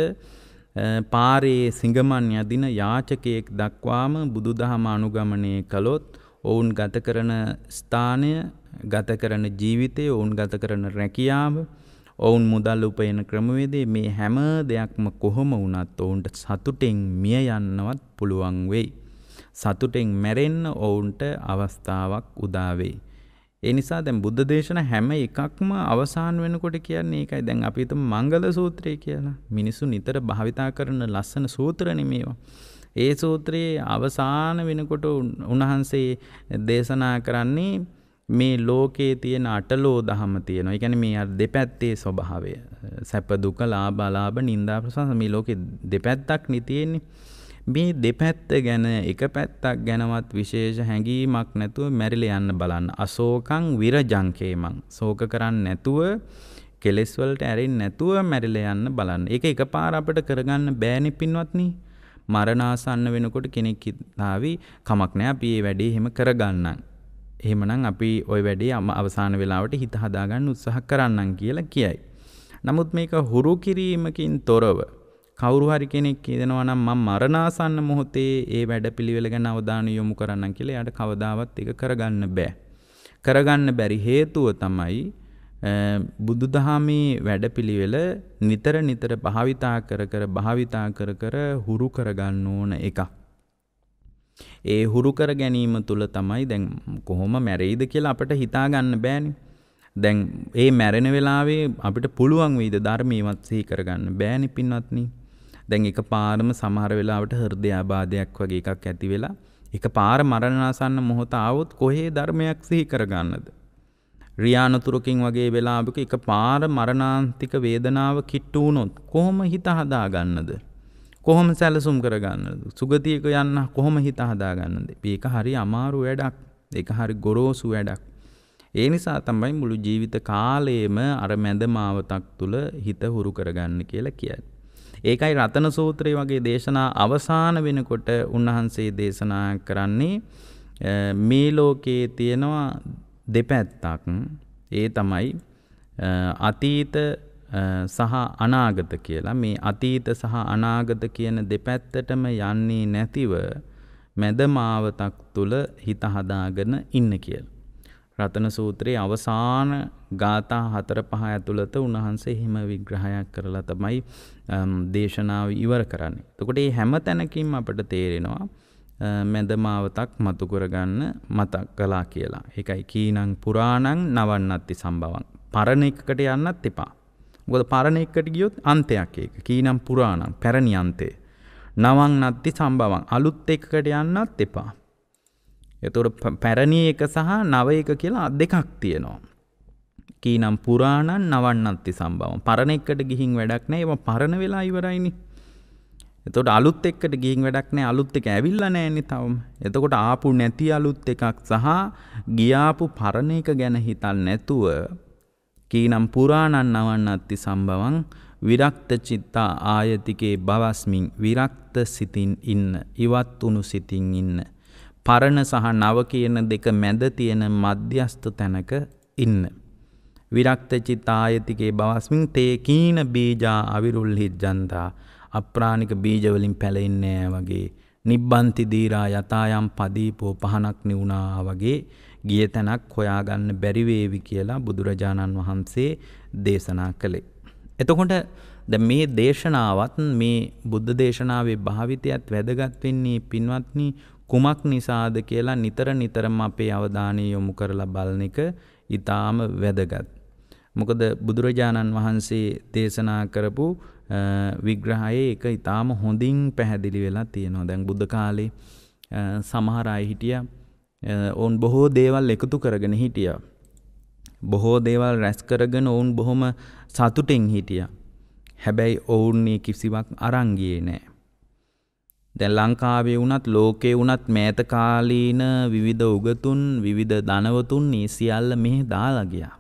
පාරේ සිඟමන් යදින යාචකයෙක් දක්වාම බුදුදහම අනුගමනය කළොත් ඔවුන් ගත කරන ස්ථානය, ගත කරන ජීවිතය, ඔවුන් ගත කරන රැකියාව, ඔවුන් මුදල් උපයන ක්‍රමවේදය මේ හැම දෙයක්ම කොහොම වුණත් ඔවුන්ට සතුටෙන් මිය යන්නවත් පුළුවන් වෙයි. සතුටෙන් මැරෙන්න ඔවුන්ට අවස්ථාවක් උදා වෙයි. ඒ නිසා දැන් බුද්ධ දේශන හැම එකක්ම අවසාන වෙනකොට කියන්නේ ඒකයි. දැන් අපි හිතමු මංගල සූත්‍රය කියලා. මිනිස්සු නිතර භාවිතා කරන ලස්සන සූත්‍රනේ මේවා. ඒ සූත්‍රයේ අවසාන වෙනකොට උන්වහන්සේ දේශනා කරන්නේ මේ ලෝකයේ තියෙන අටලෝ දහම තියෙනවා. ඒ කියන්නේ මේ දෙපැත්තේ ස්වභාවය. සැප දුක ලාභ අලාභ නිന്ദා ප්‍රශංසා මේ ලෝකේ දෙපැත්තක් නේ තියෙන්නේ. මේ දෙපැත්ත ගැන එක පැත්තක් ගැනවත් විශේෂ හැඟීමක් නැතුව මැරිලා යන්න බලන්න. අශෝකං විරජංකේමං. ශෝක කරන්නේ නැතුව, කෙලෙස් වලට ඇරෙන්නේ නැතුව මැරිලා යන්න බලන්න. ඒක එකපාර අපිට කරගන්න බෑනේ පින්වත්නි. මරණාසන්න වෙනකොට කෙනෙක් හිතාවි කමක් නැහැ අපි මේ වැඩේ එහෙම කරගන්නම්. එහෙමනම් අපි ওই වැඩේ අවසාන වෙලාවට හිත හදාගන්න උත්සාහ කරන්නම් කියලා කියයි. නමුත් මේක හුරු කිරීමකින් තොරව කවුරු හරි කෙනෙක් කියනවා නම් මම මරණාසන්න මොහොතේ ඒ වැඩපිළිවෙල ගැන අවධානය යොමු කරන්නම් කියලා එයාට කවදාවත් ඒක කරගන්න බෑ. කරගන්න බැරි හේතුව තමයි බුදුදහමේ වැඩපිළිවෙල නිතර නිතර භාවිතා කර හුරු කරගන්න ඕන එකක්. ඒ හුරු කර ගැනීම තුළ තමයි දැන් කොහොම මැරෙයිද කියලා අපිට හිතා ගන්න බෑනේ. දැන් ඒ මැරෙන වෙලාවේ අපිට පුළුවන් වෙයිද ධර්මයවත් සිහි කරගන්න බෑනේ පින්වත්නි. දැන් එකපාරම සමහර වෙලාවට හෘදයාබාධයක් වගේ එකක් ඇති වෙලා එකපාර මරණාසන්න මොහොත ආවොත් කොහේ ධර්මයක් සිහි කරගන්නද? රියානතුරකින් වගේ වෙලාවක එකපාර මරණාන්තික වේදනාව කිට්ටු වුණොත් කොහොම හිත හදාගන්නද? කොහොම සැලසුම් කරගන්නද? සුගතියක යන්න කොහොම හිත හදාගන්නද? මේක හරි අමාරු වැඩක්. ඒක හරි ගොරෝසු වැඩක්. ඒ නිසා තමයි මුළු ජීවිත කාලයේම අර මැදමාවතක් තුල හිත හුරු කරගන්න කියලා කියන්නේ. ඒකයි රතන සූත්‍රය වගේ දේශනා අවසාන වෙනකොට උන්වහන්සේ දේශනා කරන්නේ මේ ලෝකයේ තියෙනවා දෙපැත්තක්. ඒ තමයි අතීත සහ අනාගත කියලා. මේ අතීත සහ අනාගත කියන දෙපැත්තටම යන්නේ නැතිව මැදමාවතක් තුල හිත හදාගෙන ඉන්න කියලා. රතන සූත්‍රයේ අවසාන ගාථා 4-5 ඇතුළත උන්වහන්සේ හිම විග්‍රහයක් කරලා තමයි දේශනාව ඉවර කරන්නේ. එතකොට මේ හැම තැනකින්ම අපිට තේරෙනවා මැදමාවතක් මතු කරගන්න මතක් කළා කියලා. ඒකයි කීනං පුරාණං නවන්නත්ති සම්භවං. පරණ එකකට යන්නත් එපා. මොකද පරණ එකට ගියොත් අන්තයක් ඒක. කීනං පුරාණං පැරණි අන්තේ. නවං නත්ති සම්භවං අලුත් එකකට යන්නත් එපා. එතකොට පැරණි එක සහ නව එක කියලා දෙකක් තියෙනවා. කීනම් පුරාණං නවන්නත්ති සම්භවං. පරණ එකට ගිහින් වැඩක් නැහැ. ඒවා පරණ වෙලා ඉවරයිනේ. එතකොට අලුත් එකට ගිහින් වැඩක් නැහැ. අලුත් එක ඇවිල්ලා නැහැනේ තවම. එතකොට ආපු නැති අලුත් එකක් සහ ගියාපු පරණ එක ගැන හිතන්නේ නැතුව කීනම් පුරාණං නවන්නත්ති සම්භවං විරක්ත චිත්තා ආයතිකේ භවස්මින් විරක්ත සිතින් ඉන්න. ඉවත් උණු සිතින් ඉන්න. පරණ සහ නව කියන දෙක මැද තියෙන මධ්‍යස්ථ තැනක ඉන්න. විරක්ත චිත්තායතිකේ භවස්මින් තේ කීන බීජා අවිරුල්හිජ්ජන්තා අප්‍රාණික බීජ වලින් පැලෙන්නේ වගේ නිබ්බන්ති දීරා යතායම් පදීපෝ පහනක් නිවුණා වගේ ගිය තැනක් හොයාගන්න බැරි වේවි කියලා බුදුරජාණන් වහන්සේ දේශනා කළේ. එතකොට දැන් මේ දේශනාවත් මේ බුද්ධ දේශනාවේ භාවිතයත් වැදගත් වෙන්නේ පින්වත්නි කුමක් නිසාද කියලා නිතරම අපේ අවධානය යොමු කරලා බලන එක ඊටාම වැදගත්. මොකද බුදුරජාණන් වහන්සේ දේශනා කරපු විග්‍රහයේ එක ඊටාම හොඳින් පැහැදිලි වෙලා තියෙනවා. දැන් බුද්ධ කාලේ සමහර අය හිටියා ඔවුන් බොහෝ දේවල් එකතු කරගෙන හිටියා. බොහෝ දේවල් රැස් කරගෙන ඔවුන් බොහොම සතුටින් හිටියා. හැබැයි ඔවුන් මේ කිසිවක් අරන් ගියේ නැහැ. දැන් ලංකාවේ වුණත් ලෝකේ වුණත් මෑත කාලීන විවිධ උගතුන් විවිධ ධනවතුන් මේ සියල්ල මෙහි දාලා ගියා.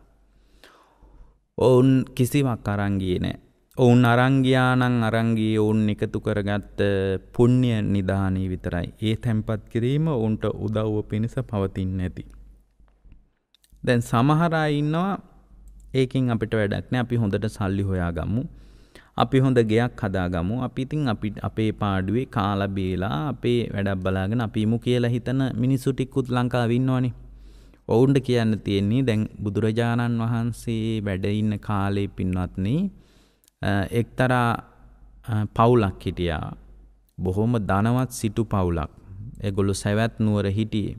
ඔවුන් කිසිවක් අරන් ගියේ නැහැ. ඔවුන් අරන් ගියා නම් අරන් ගියේ ඔවුන් එකතු කරගත්ත පුණ්‍ය නිදානේ විතරයි. ඒ තැන්පත් කිරීම ඔවුන්ට උදව්ව පිණිස පවතින්නේ නැති. දැන් සමහර අය ඉන්නවා ඒකෙන් අපිට වැඩක් නැහැ. අපි හොඳට සල්ලි හොයාගමු. අපි හොඳ ගෙයක් හදාගමු. අපි ඉතින් අපේ පාඩුවේ කාලා බීලා අපේ වැඩක් බලාගෙන අපි ඉමු කියලා හිතන මිනිස්සු ටිකුත් ලංකාවේ ඉන්නවනේ. ඔවුන්ට කියන්න තියෙන්නේ දැන් බුදුරජාණන් වහන්සේ වැඩ ඉන්න කාලේ පින්වත්නි එක්තරා පවුලක් හිටියා. බොහොම ධනවත් සිටු පවුලක්. ඒගොල්ලෝ සවැත් නුවර හිටියේ.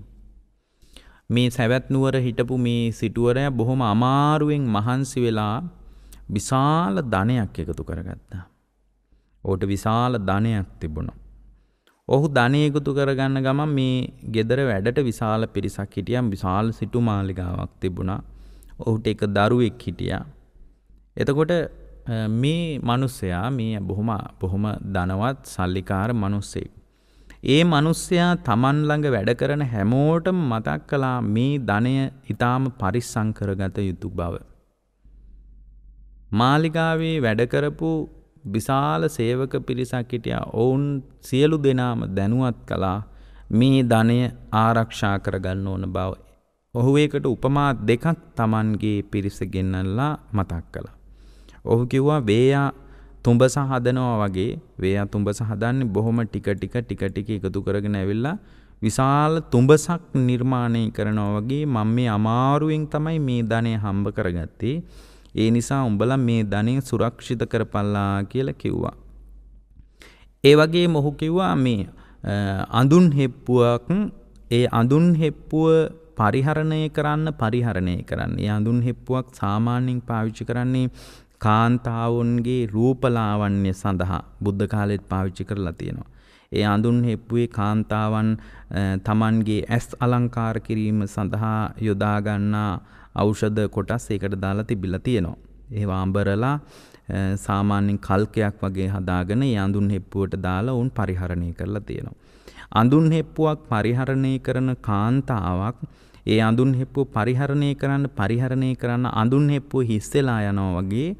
මේ සවැත් නුවර හිටපු මේ සිටුවරයා බොහොම අමාරුවෙන් මහන්සි වෙලා විශාල ධනයක් එකතු කරගත්තා. ඔහුට විශාල ධනයක් තිබුණා. ඔහු ධනය එකතු කරගන්න ගමන් මේ ගෙදර වැඩට විශාල පිරිසක් හිටියා. විශාල සිටු මාලිගාවක් තිබුණා. ඔහුට එක දරුවෙක් හිටියා. එතකොට මේ මිනිස්සයා මේ බොහොම ධනවත් සල්ලිකාර මිනිස්සෙක්. ඒ මිනිස්සයා Taman ළඟ වැඩ කරන හැමෝටම මතක් කළා මේ ධනය ඊටාම පරිස්සම් කරගත යුතු බව. මාලිගාවේ වැඩ කරපු විශාල සේවක පිරිසක් හිටියා. ඔවුන් සියලු දෙනාම දැනුවත් කළා මේ ධනය ආරක්ෂා කරගන්න ඕන බව. ඔහු ඒකට උපමා දෙකක් Tamanගේ පිරිස ගෙන්නලා මතක් කළා. ඔහු කිව්වා වේයා තුඹස හදනවා වගේ. වේයා තුඹස හදන්නේ බොහොම ටික ටික එකතු කරගෙන ඇවිල්ලා විශාල තුඹසක් නිර්මාණය කරනවා වගේ මම මේ අමාරුවෙන් තමයි මේ ධනය හම්බ කරගත්තේ. ඒ නිසා උඹලා මේ ධනය සුරක්ෂිත කරපල්ලා කියලා කිව්වා. ඒ වගේම ඔහු කිව්වා මේ අඳුන් හෙප්පුවක් ඒ අඳුන් හෙප්පුව පරිහරණය කරන්න. ඒ අඳුන් හෙප්පුවක් සාමාන්‍යයෙන් පාවිච්චි කරන්නේ කාන්තාවුන්ගේ රූපලාවන්‍ය සඳහා. බුද්ධ කාලෙත් පාවිච්චි කරලා තියෙනවා. ඒ අඳුන් හෙප්පුවේ කාන්තාවන් Tamanගේ ඇස් අලංකාර කිරීම සඳහා යොදා ගන්නා ඖෂධ කොටස් ඒකට දාලා තිබිලා තියෙනවා. ඒවා අඹරලා සාමාන්‍යයෙන් කල්කයක් වගේ හදාගෙන ඒ අඳුන් හෙප්පුවට දාලා උන් පරිහරණය කරලා තියෙනවා. අඳුන් හෙප්පුවක් පරිහරණය කරන කාන්තාවක් ඒ අඳුන් හෙප්පුව පරිහරණය කරන්න අඳුන් හෙප්පුව හිස්සෙලා යනවා වගේ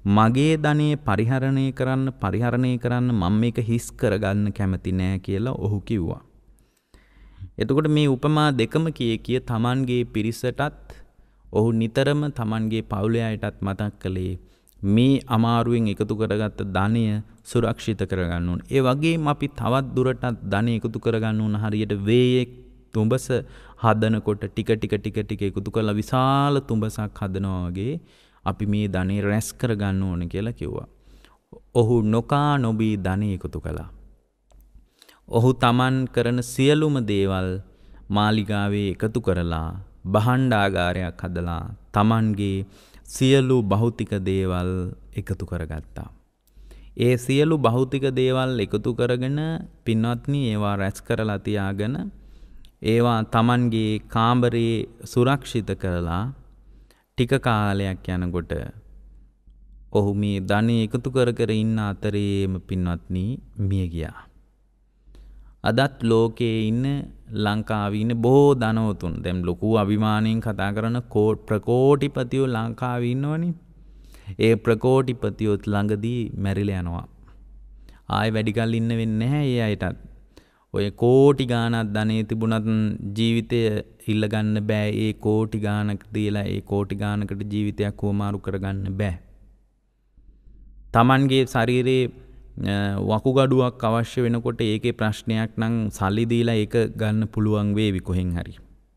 මගේ ධනෙ පරිහරණය කරන්න මම මේක හිස් කරගන්න කැමති නෑ කියලා ඔහු කිව්වා. එතකොට මේ උපමා දෙකම කිය තමන්ගේ පිරිසටත් ඔහු නිතරම තමන්ගේ පවුලේ අයටත් මතක් කළේ මේ අමාරුවෙන් එකතු කරගත්ත ධනය සුරක්ෂිත කරගන්න ඕන. ඒ වගේම අපි තවත් දුරටත් ධනය එකතු කරගන්න ඕන හරියට වේයෙක් තුඹස හදනකොට ටික එකතු කරලා විශාල තුඹසක් හදනවා වගේ අපි මේ ධනෙ රැස් කරගන්න ඕන කියලා කිව්වා. ඔහු නොකා නොබී ධනෙ එකතු කළා. ඔහු තමන් කරන සියලුම දේවල් මාලිගාවේ එකතු කරලා භාණ්ඩාගාරයක් හදලා තමන්ගේ සියලු භෞතික දේවල් එකතු කරගත්තා. ඒ සියලු භෞතික දේවල් එකතු කරගෙන පින්වත්නි ඒවා රැස් කරලා තියාගෙන ඒවා තමන්ගේ කාමරේ සුරක්ෂිත කරලා ටික කාලයක් යනකොට ඔහු මේ ධනෙ එකතු කර ඉන්න අතරේම පින්වත්නි මිය ගියා. අදත් ලෝකයේ ඉන්න ලංකාවේ ඉන්න බොහෝ ධනවතුන් දැන් ලොකු අභිමාණයෙන් කතා කරන ප්‍රකෝටිපතියෝ ලංකාවේ ඉන්නවනේ. ඒ ප්‍රකෝටිපතියොත් ළඟදී මැරිලා යනවා. ආයෙ වැඩි කල් ඉන්න වෙන්නේ නැහැ ඒ අයටත්. ඔය කෝටි ගාණක් ධනෙ තිබුණත් ජීවිතය ඉල්ල ගන්න බෑ. ඒ කෝටි ගාණක් දීලා ඒ කෝටි ගාණකට ජීවිතයක් උවමාරු කරගන්න බෑ. Tamanගේ ශරීරේ වකුගඩුවක් අවශ්‍ය වෙනකොට ඒකේ ප්‍රශ්නයක් නම් සල්ලි දීලා ඒක ගන්න පුළුවන් වේවි කොහෙන් හරි.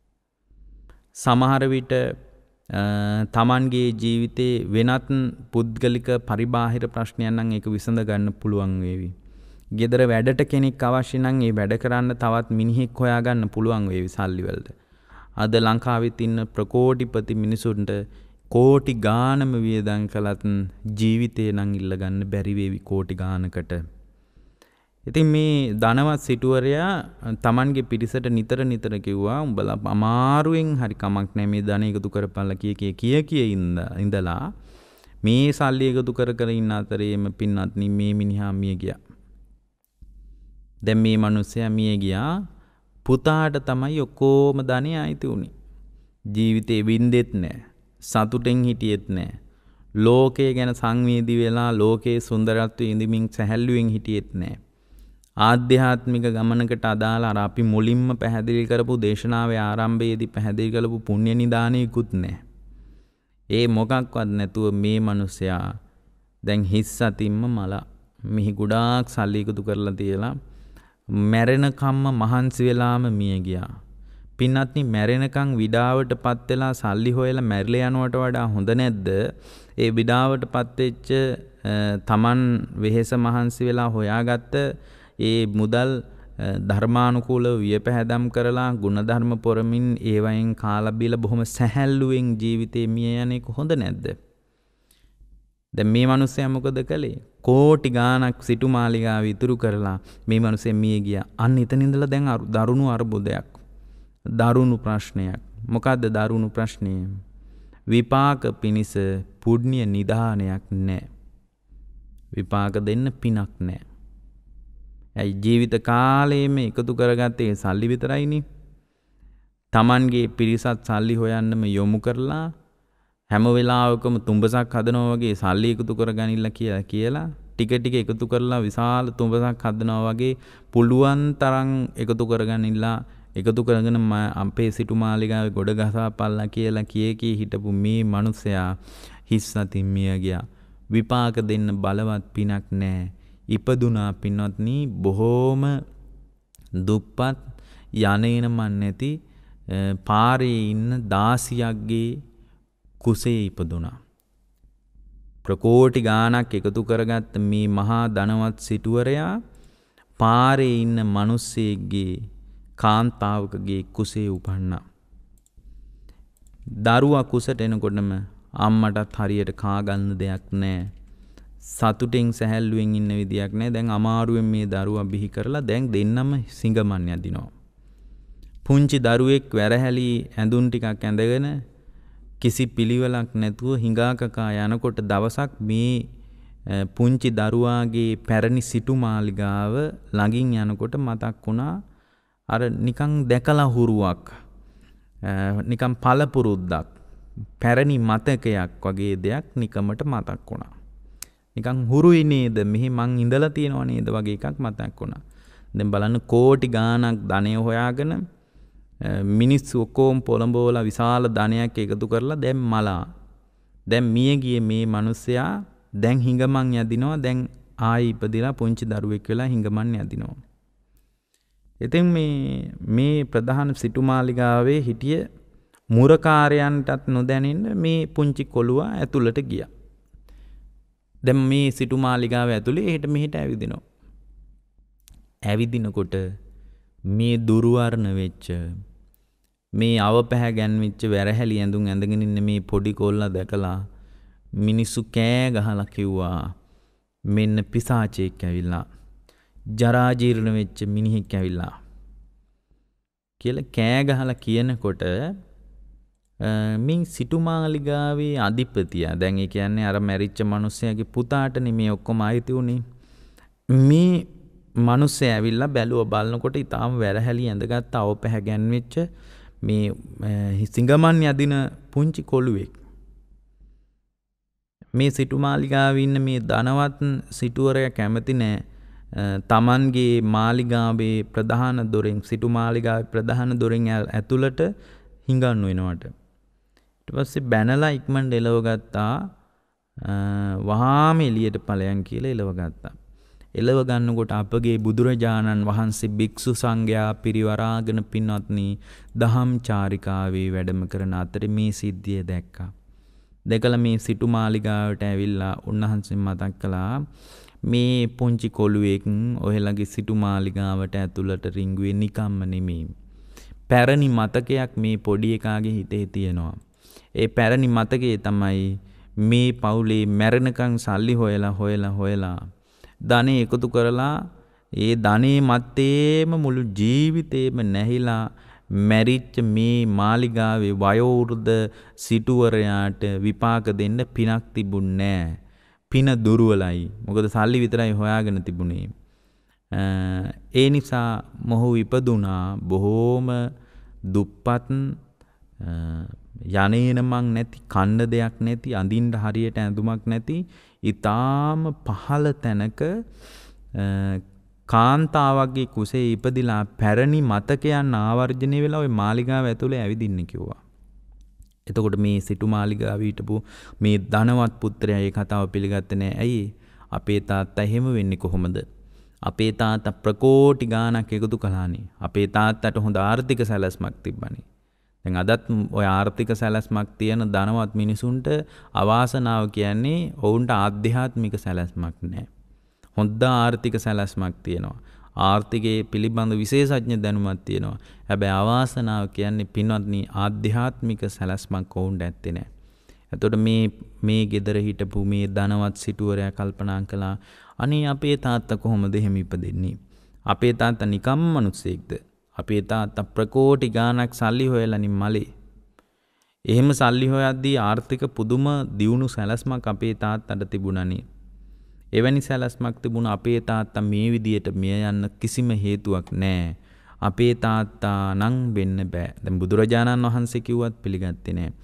සමහර විට තමන්ගේ ජීවිතේ වෙනත් පුද්ගලික පරිබාහිර ප්‍රශ්නයක් නම් ඒක විසඳ ගන්න පුළුවන් වේවි. ගෙදර වැඩට කෙනෙක් අවශ්‍ය නම් ඒ වැඩ කරන්න තවත් මිනිහෙක් හොයාගන්න පුළුවන් වේවි සල්ලි වලට. අද ලංකාවෙත් ඉන්න ප්‍රකෝටිපති මිනිසුන්ට කෝටි ගානම වියදම් කළත් ජීවිතේ නම් ඉල්ල ගන්න බැරි වේවි කෝටි ගානකට. ඉතින් මේ ධනවත් සිටුවරයා තමන්ගේ පිරිසට නිතර කිව්වා උඹලා අමාරුවෙන් හරි කමක් නැහැ මේ ධන එකතු කරපල්ලා කිය ඉඳලා මේ සල්ලි එකතු කර ඉන්න අතරේම පින්නත්නි මේ මිනිහා මිය ගියා. දැන් මේ මිනිස්සයා මිය ගියා. පුතාට තමයි ඔක්කොම ධනෙ ආйти උනේ. ජීවිතේ වින්දෙත් නැහැ. සතුටෙන් හිටියෙත් නැහැ. ලෝකය ගැන සංවේදී වෙලා ලෝකයේ සුන්දරත්වයේ ඉඳමින් සැහැල්ලුවෙන් හිටියෙත් නැහැ. ආධ්‍යාත්මික ගමනකට අදාළ අර අපි මුලින්ම පැහැදිලි කරපු දේශනාවේ ආරම්භයේදී පැහැදිලි කරපු පුණ්‍ය නිදානෙකුත් නැහැ. ඒ මොකක්වත් නැතුව මේ මිනිසයා දැන් හිස් අතින්ම මල මිහි ගොඩාක් සල්ලි එකතු කරලා තියලා මැරෙනකම්ම මහන්සි වෙලාම මිය ගියා. පින්වත්නි මැරෙනකන් විඩාවටපත් වෙලා සල්ලි හොයලා මැරිලා යනවට වඩා හොඳ නැද්ද? ඒ විඩාවටපත් වෙච්ච තමන් වෙහෙස මහන්සි වෙලා හොයාගත්ත ඒ මුදල් ධර්මානුකූලව වියපැහැදම් කරලා ගුණධර්ම පොරමින් ඒවයින් කාලා බීලා බොහොම සැහැල්ලුවෙන් ජීවිතේ මිය යන එක හොඳ නැද්ද? දැන් මේ මිනිස්සයා මොකද කළේ? කෝටි ගාණක් සිටු මාලිගාව ඉතුරු කරලා මේ මිනිස්සෙ මිය ගියා. අන්න එතන ඉඳලා දැන් දරුණු අරුබුදයක්. දරුණු ප්‍රශ්නයක්. මොකද්ද දරුණු ප්‍රශ්නය? විපාක පිනිස පුණ්‍ය නිදානයක් නැහැ. විපාක දෙන්න පිනක් නැහැ. ඇයි ජීවිත කාලයේම එකතු කරගත්තේ සල්ලි විතරයිනේ. Tamanගේ පිරිසත් සල්ලි හොයන්නම යොමු කරලා හැම වෙලාවකම තුඹසක් හදනවා වගේ සල්ලි එකතු කරගනින්න කියලා ටික එකතු කරලා විශාල තුඹසක් හදනවා වගේ පුළුවන් තරම් එකතු කරගනින්නලා එකතු කරගෙන අපේ සිටු මාලිගාවේ ගොඩ ගසා පල්ලා කියලා කී හිටපු මේ මිනිසයා හිස් අතින් මිය ගියා. විපාක දෙන්න බලවත් පිනක් නැහැ. ඉපදුනා පින්වත්නි බොහෝම දුප්පත් යන්නේන මන් නැති පාරේ ඉන්න දාසියක්ගේ කුසේ ඉපදුනා. ප්‍රකෝටි ගාණක් එකතු කරගත්ත මේ මහා ධනවත් සිටුවරයා පාරේ ඉන්න මිනිස්සෙක්ගේ කාන්තාවකගේ කුසේ උපන්නා. දරුවා කුසට එනකොටම අම්මටත් හරියට කා ගන්න දෙයක් නැහැ. සතුටෙන් සැහැල්ලුවෙන් ඉන්න විදියක් නැහැ. දැන් අමාරුවෙන් මේ දරුවා බිහි කරලා දැන් දෙන්නම සිඟමන් යදිනවා. පුංචි දරුවෙක් වැරහැලි ඇඳුම් ටිකක් ඇඳගෙන කිසි පිළිවෙලක් නැතුව හිඟා කකා යනකොට දවසක් මේ පුංචි දරුවාගේ පැරණි සිටු මාලිගාව ළඟින් යනකොට මතක් වුණා අර නිකන් දැකලා හුරුවක් නිකන් පළපුරුද්දක් පැරණි මතකයක් වගේ දෙයක් නිකමට මතක් වුණා. නිකන් හුරුයි නේද මෙහි මං ඉඳලා තියෙනව නේද වගේ එකක් මතක් වුණා. දැන් බලන්න කෝටි ගාණක් ධනය හොයාගෙන මිනිස්සු ඔක්කොම පොළඹවලා විශාල ධනයක් එකතු කරලා දැන් මලා. දැන් මිය ගියේ මේ මිනිස්සයා දැන් හිඟමන් යදිනවා. දැන් ආයි ඉපදිලා පුංචි දරුවෙක් වෙලා හිඟමන් යදිනවා. ඉතින් මේ ප්‍රධාන සිටුමාලිගාවේ හිටිය මුරකාරයන්ටත් නොදැනෙන්න මේ පුංචි කොළුවා ඇතුළට ගියා. දැන් මේ සිටුමාලිගාව ඇතුලේ එහෙට මෙහෙට ඇවිදිනවා. ඇවිදිනකොට මේ දුර්වර්ණ වෙච්ච මේ අවපැහැ ගැන්විච්ච වැරහැලි ඇඳුම් ඇඳගෙන ඉන්න මේ පොඩි කොල්ලා දැකලා මිනිස්සු කෑ ගහලා කිව්වා මෙන්න පිසාචෙක් ඇවිල්ලා ජරා ජීර්ණ වෙච්ච මිනිහෙක් ඇවිල්ලා කියලා කෑ ගහලා කියනකොට මේ සිටුමාලිගාවේ අධිපතියා දැන් ඒ කියන්නේ අර මැරිච්ච මිනිස්සයාගේ පුතාටනේ මේ ඔක්කොම ආйти උනේ. මේ මිනිස්සයා ඇවිල්ලා බැලුව බලනකොට ඊටාම වැරහැලි ඇඳගත්ත අවපැහැ ගැන්වෙච්ච මේ සිංගමන් යදින පුංචි කොළුවෙක්. මේ සිටුමාලිගාවේ ඉන්න මේ ධනවත් සිටුවරයා කැමති නෑ තමන්ගේ මාලිගාවේ ප්‍රධාන දොරෙන් සිටුමාලිගාවේ ප්‍රධාන දොරෙන් ඇතුළට හිඟන්න වෙනවට. ඊට පස්සේ බැනලා ඉක්මනට එලව ගත්තා. වහාම එළියට ඵලයන් කියලා එලව ගත්තා. එලව ගන්නකොට අපගේ බුදුරජාණන් වහන්සේ භික්ෂු සංඝයා පිරිවරාගෙන පින්වත්නි දහම් චාරිකාවේ වැඩම කරන අතරේ මේ සිද්ධිය දැක්කා. දැකලා මේ සිටුමාලිගාවට ඇවිල්ලා උන්වහන්සේ මතක් කළා මේ පුංචි කොළුවෙක් ඔහෙලගේ සිටුමාලිගාවට ඇතුළට රිංගුවේ නිකම්ම නෙමෙයි. පැරණි මතකයක් මේ පොඩි එකාගේ හිතේ තියෙනවා. ඒ පැරණි මතකයේ තමයි මේ පවුලේ මැරෙනකන් සල්ලි හොයලා ධනෙ එකතු කරලා ඒ ධනේ මැත්තේම මුළු ජීවිතේම නැහිලා මැරිච්ච මේ මාලිගාවේ වයෝවෘද්ධ සිටුවරයාට විපාක දෙන්න පිනක් තිබුණේ නැහැ. පින දුර්වලයි. මොකද සල්ලි විතරයි හොයාගෙන තිබුණේ. ඒ නිසා මොහු ඉපදුනා බොහෝම දුප්පත් යන්නේනමක් නැති කන්න දෙයක් නැති අඳින්න හරියට ඇඳුමක් නැති ඊටාම පහළ තැනක කාන්තාවගේ කුසේ ඉපදිලා පැරණි මතකයන් ආවර්ජනය වෙලා ওই මාලිගාව ඇතුලේ ඇවිදින්න කිව්වා. එතකොට මේ සිටුමාලිගාවේ හිටපු මේ ධනවත් පුත්‍රයා ඒ කතාව පිළිගත්තේ නැහැ. ඇයි? අපේ තාත්තා එහෙම වෙන්නේ කොහොමද? අපේ තාත්තා ප්‍රකෝටි ගාණක් එකතු කළානේ. අපේ තාත්තට හොඳ ආර්ථික සැලැස්මක් තිබ්බනේ. දැන් අදත් ඔය ආර්ථික සැලැස්මක් තියෙන ධනවත් මිනිසුන්ට අවාසනාව කියන්නේ ඔවුන්ට ආධ්‍යාත්මික සැලැස්මක් නැහැ. හොඳ ආර්ථික සැලැස්මක් තියෙනවා. ආර්ථිකයේ පිළිබඳ විශේෂඥ දැනුමක් තියෙනවා. හැබැයි අවාසනාව කියන්නේ පින්වත්නි ආධ්‍යාත්මික සැලැස්මක් ඔවුන්ට ඇත්තේ නැහැ. එතකොට මේ ගෙදර හිටපු මේ ධනවත් සිටුවරයා කල්පනා කළා අනේ අපේ තාත්තා කොහොමද එහෙම ඉපදෙන්නේ? අපේ තාත්තා නිකම් මිනිස්සෙක්ද? අපේ තාත්තා ප්‍රකෝටි ගාණක් සල්ලි හොයලානි මලේ. එහෙම සල්ලි හොයද්දී ආර්ථික පුදුම දියුණු සැලැස්මක් අපේ තාත්තට තිබුණානේ. එවැනි සැලැස්මක් තිබුණ අපේ තාත්තා මේ විදියට මිය යන්න කිසිම හේතුවක් නැහැ. අපේ තාත්තා නම් වෙන්න බෑ. දැන් බුදුරජාණන් වහන්සේ කිව්වත් පිළිගත්තේ නැහැ.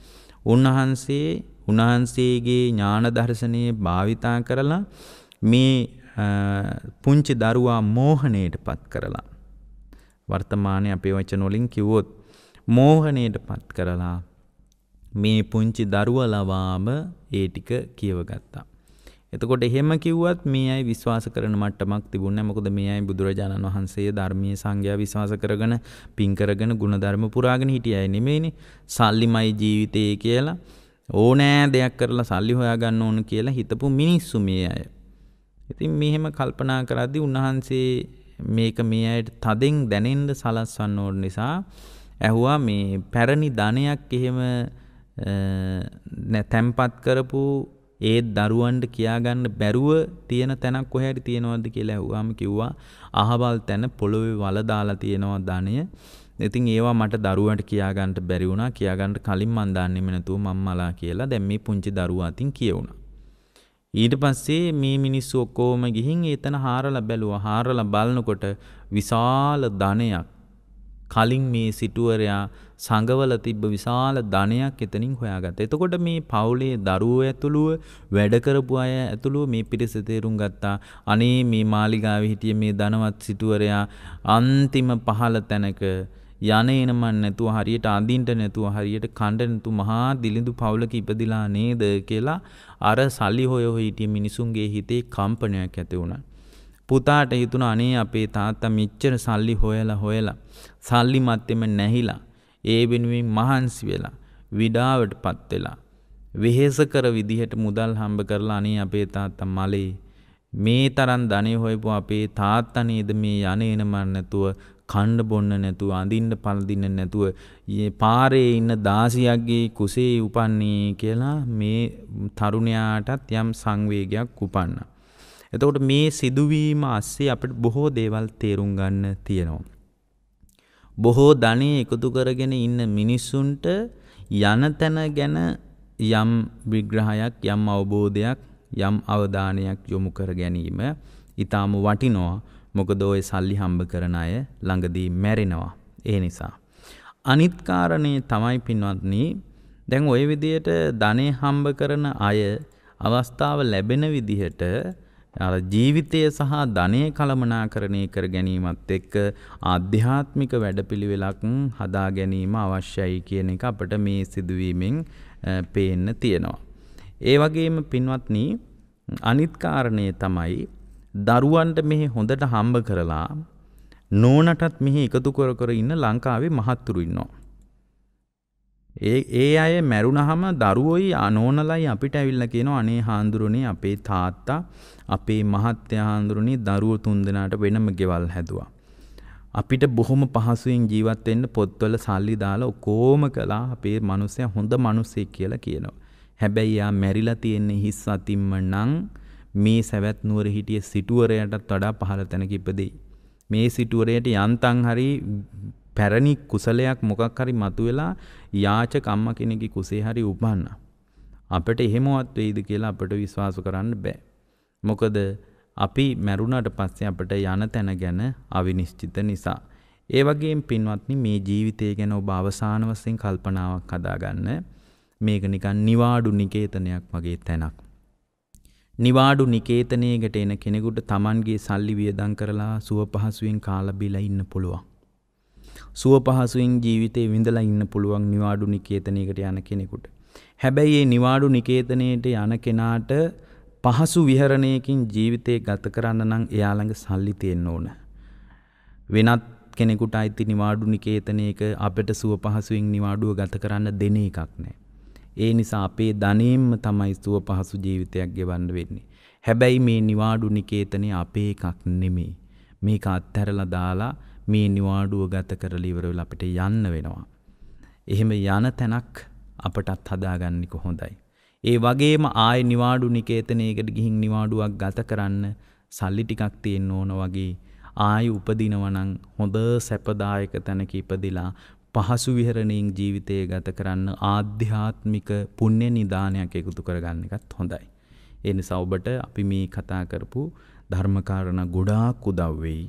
උන්වහන්සේගේ ඥාන දර්ශනයේ භාවිතා කරලා මේ පුංචි දරුවා මෝහණයටපත් කරලා වර්තමානයේ අපේ වචන වලින් කිව්වොත් මෝහණයටපත් කරලා මේ පුංචි දරුවා ලවාම ඒ ටික කියවගත්තා. එතකොට එහෙම කිව්වත් මේ අය විශ්වාස කරන මට්ටමක් තිබුණේ නැහැ. මොකද මේ අය බුදුරජාණන් වහන්සේ ධර්මීය සංඝයා විශ්වාස කරගෙන පින් කරගෙන ගුණධර්ම පුරාගෙන හිටිය අය නෙමෙයිනේ. සල්ලිමයි ජීවිතේ කියලා ඕනෑ දෙයක් කරලා සල්ලි හොයා ගන්න ඕන කියලා හිතපු මිනිස්සු මේ අය. ඉතින් මෙහෙම කල්පනා කරද්දී උන්වහන්සේ මේක මේ අයට තදෙන් දැනෙන්න සලස්වන්න ඕන නිසා ඇහුවා මේ පැරණි ධනයක් එහෙම තැම්පත් කරපු ඒ දරුවන්ට කියාගන්න බැරුව තියෙන තැනක් කොහේ හරි තියෙනවද කියලා ඇහුවාම කිව්වා අහවල් තැන පොළොවේ වල දාලා තියෙනවා ධනය. ඉතින් ඒවා මට දරුවන්ට කියාගන්න බැරි වුණා. කියාගන්න කලින් මන් දාන්නෙම නැතුව මම මලා කියලා දැන් මේ පුංචි දරුවා අතින් කියවුණා. ඊට පස්සේ මේ මිනිස්සු ඔක්කොම ගිහින් එතන හාරලා බැලුවා. හාරලා බලනකොට විශාල ධනයක් කලින් මේ සිටුවරයා සංගවල තිබ්බ විශාල ධනයක් එතනින් හොයාගත්තා. එතකොට මේ පවුලේ දරුවෝ ඇතුළුව වැඩ කරපු අය ඇතුළුව මේ පිරිස තේරුම් ගත්තා. අනේ මේ මාලිගාවේ හිටිය මේ ධනවත් සිටුවරයා අන්තිම පහළ තැනක යන්නේනමන් නැතුව හරියට අඳින්න නැතුව හරියට කණ්ඩ නැතුව මහා දිලිඳු පවුලක ඉපදිලා නේද කියලා අර සල්ලි හොය හිටිය මිනිසුන්ගේ හිතේ කම්පනයක් ඇති වුණා. පුතාට හිතුණා අනේ අපේ තාත්තා මෙච්චර සල්ලි හොයලා සල්ලි මැත්තේම නැහිලා ඒ වෙනුවෙන් මහන්සි වෙලා විඩාවටපත් වෙලා වෙහෙස කර විදිහට මුදල් හම්බ කරලා අනේ අපේ තාත්තා මලේ මේ තරම් ධනෙ හොයපු අපේ තාත්තා නේද මේ යන්නේන මන් නැතුව කන්න බොන්න නැතුව අඳින්න පළඳින්න නැතුව පාරේ ඉන්න දාසියක්ගේ කුසේ උපන්නේ කියලා මේ තරුණයාටත් යම් සංවේගයක් උපන්නා. එතකොට මේ සිදුවීම ASCII අපිට බොහෝ දේවල් තේරුම් ගන්න තියෙනවා. බොහෝ ධනෙ එකතු කරගෙන ඉන්න මිනිස්සුන්ට යන තැන ගැන යම් විග්‍රහයක්, යම් අවබෝධයක්, යම් අවධානයක් යොමු කර ගැනීම ඊටාම වටිනවා. මොකද ඔය සල්ලි හම්බ කරන අය ළඟදී මැරෙනවා. ඒ නිසා අනිත් කාරණේ තමයි පින්වත්නි, දැන් ওই විදියට ධනෙ හම්බ කරන අය අවස්ථාව ලැබෙන විදිහට ජීවිතය සහ ධනය කළමනාකරණය කර ගැනීමත් එක්ක ආධ්‍යාත්මික වැඩපිළිවෙලක් හදා ගැනීම අවශ්‍යයි කියන එක අපට මේ සිදුවීමෙන් පේන්න තියෙනවා. ඒ වගේම පින්වත්නි අනිත් කාරණේ තමයි දරුවන්ට මෙහි හොඳට හම්බ කරලා නෝනටත් මෙහි එකතු කර කර ඉන්න ලංකාවේ මහත්තුරු ඉන්නවා. ඒ අය මැරුණහම දරුවෝයි අනෝනලයි අපිට ඇවිල්ලා කියනවා අනේ හාඳුරුනේ අපේ තාත්තා අපේ මහත්තයා හාඳුරුනේ දරුවෝ 3 දෙනාට වෙනම ගෙවල් හැදුවා. අපිට බොහොම පහසුවෙන් ජීවත් වෙන්න පොත්වල සල්ලි දාලා ඔක්කොම කළා. අපේ මිනිස්සයා හොඳ මිනිස්සෙක් කියලා කියනවා. හැබැයි යා මැරිලා තියෙන්නේ හිස් අතින්ම නම් මේ සවැත් නුවර හිටිය සිටුවරයටත් වඩා පහළ තැනක ඉපදෙයි. මේ සිටුවරයට යන්තම් හරි පැරණි කුසලයක් මොකක් හරි මතුවෙලා යාචක අම්මා කෙනෙක්ගේ කුසේ හරි උපන්නා. අපිට එහෙමවත් වෙයිද කියලා අපිට විශ්වාස කරන්න බෑ. මොකද අපි මැරුණාට පස්සේ අපිට යන තැන ගැන අවිනිශ්චිත නිසා. ඒ වගේම පින්වත්නි මේ ජීවිතය ගැන ඔබ අවසාන වශයෙන් කල්පනාවක් හදාගන්න. මේක නිකන් නිවාඩු නිකේතනයක් වගේ තැනක්. නිවාඩු නිකේතනයකට එන කෙනෙකුට Tamanගේ සල්ලි වියදම් කරලා සුව පහසුවෙන් කාලා බීලා ඉන්න පුළුවන්. සුව පහසුවෙන් ජීවිතේ විඳලා ඉන්න පුළුවන් නිවාඩු නිකේතනයකට යන කෙනෙකුට. හැබැයි මේ නිවාඩු නිකේතනයට යන කෙනාට පහසු විහරණයකින් ජීවිතේ ගත කරන්න නම් එයා ළඟ සල්ලි තියෙන්න ඕන. වෙනත් කෙනෙකුට අයිති නිවාඩු නිකේතනයක අපිට සුව පහසුවෙන් නිවාඩුව ගත කරන්න දෙන එකක් නැහැ. ඒ නිසා අපේ ධනෙම්ම තමයි සුව පහසු ජීවිතයක් ගෙවන්න වෙන්නේ. හැබැයි මේ නිවාඩු නිකේතනේ අපේ එකක් නෙමෙයි. මේක අත්හැරලා දාලා මේ නිවාඩුව ගත කරලා ඉවර වෙලා අපිට යන්න වෙනවා. එහෙම යන තැනක් අපටත් හදාගන්න එක හොඳයි. ඒ වගේම ආයේ නිවාඩු නිකේතනයකට ගිහින් නිවාඩුවක් ගත කරන්න සල්ලි ටිකක් තියෙන්න ඕන වගේ ආයේ උපදිනවා නම් හොඳ සැපදායක තැනක ඉපදිලා පහසු විහරණයෙන් ජීවිතය ගත කරන්න ආධ්‍යාත්මික පුණ්‍ය නිදානයක් එකතු කරගන්න එකත් හොඳයි. ඒ නිසා ඔබට අපි මේ කතා කරපු ධර්මකාරණා ගොඩාක් උදව් වෙයි.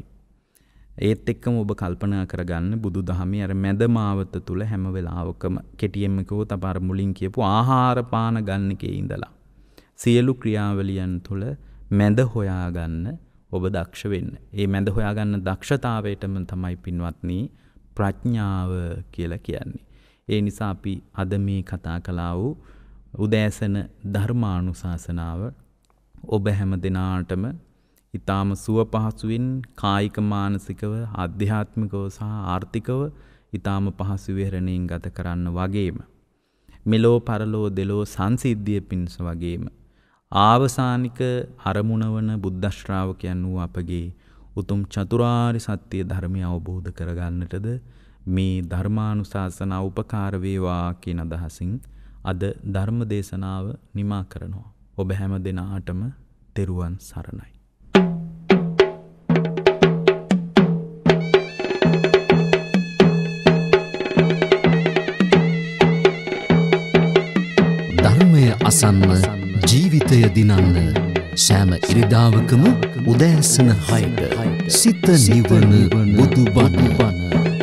ඒත් එක්කම ඔබ කල්පනා කරගන්න බුදුදහමේ අර මැදමාවත තුල හැම වෙලාවකම කෙටියෙන්ම කිව්වොත් අප අර මුලින් කියපු ආහාර පාන ගන්න එකේ ඉඳලා සියලු ක්‍රියාවලියන් තුල මැද හොයාගන්න ඔබ දක්ෂ වෙන්න. ඒ මැද හොයාගන්න දක්ෂතාවයටම තමයි පින්වත්නි ප්‍රඥාව කියලා කියන්නේ. ඒ නිසා අපි අද මේ කතා කළා වූ උදෑසන ධර්මානුශාසනාව ඔබ හැම දිනාටම ඊටාම සුව පහසුවෙන් කායික මානසිකව ආධ්‍යාත්මිකව සහ ආර්ථිකව ඊටාම පහසු විහරණයෙන් ගත කරන්න වගේම මෙලෝ පරලෝ දෙලෝ සංසිද්ධිය පිණිස වගේම ආවසානික අරමුණ වන බුද්ධ ශ්‍රාවකයන් වූ අපගේ උතුම් චතුරාර්ය සත්‍ය ධර්මය අවබෝධ කරගන්නටද මේ ධර්මානුශාසනා උපකාර වේවා කියන අදහසින් අද ධර්ම දේශනාව නිමා කරනවා. ඔබ හැම දිනාටම තෙරුවන් සරණයි. ධර්මය අසන්න ජීවිතය දිනන්න සෑම ඉරිදාවකම උදෑසන 6ට සිත නිවන බුදුබණ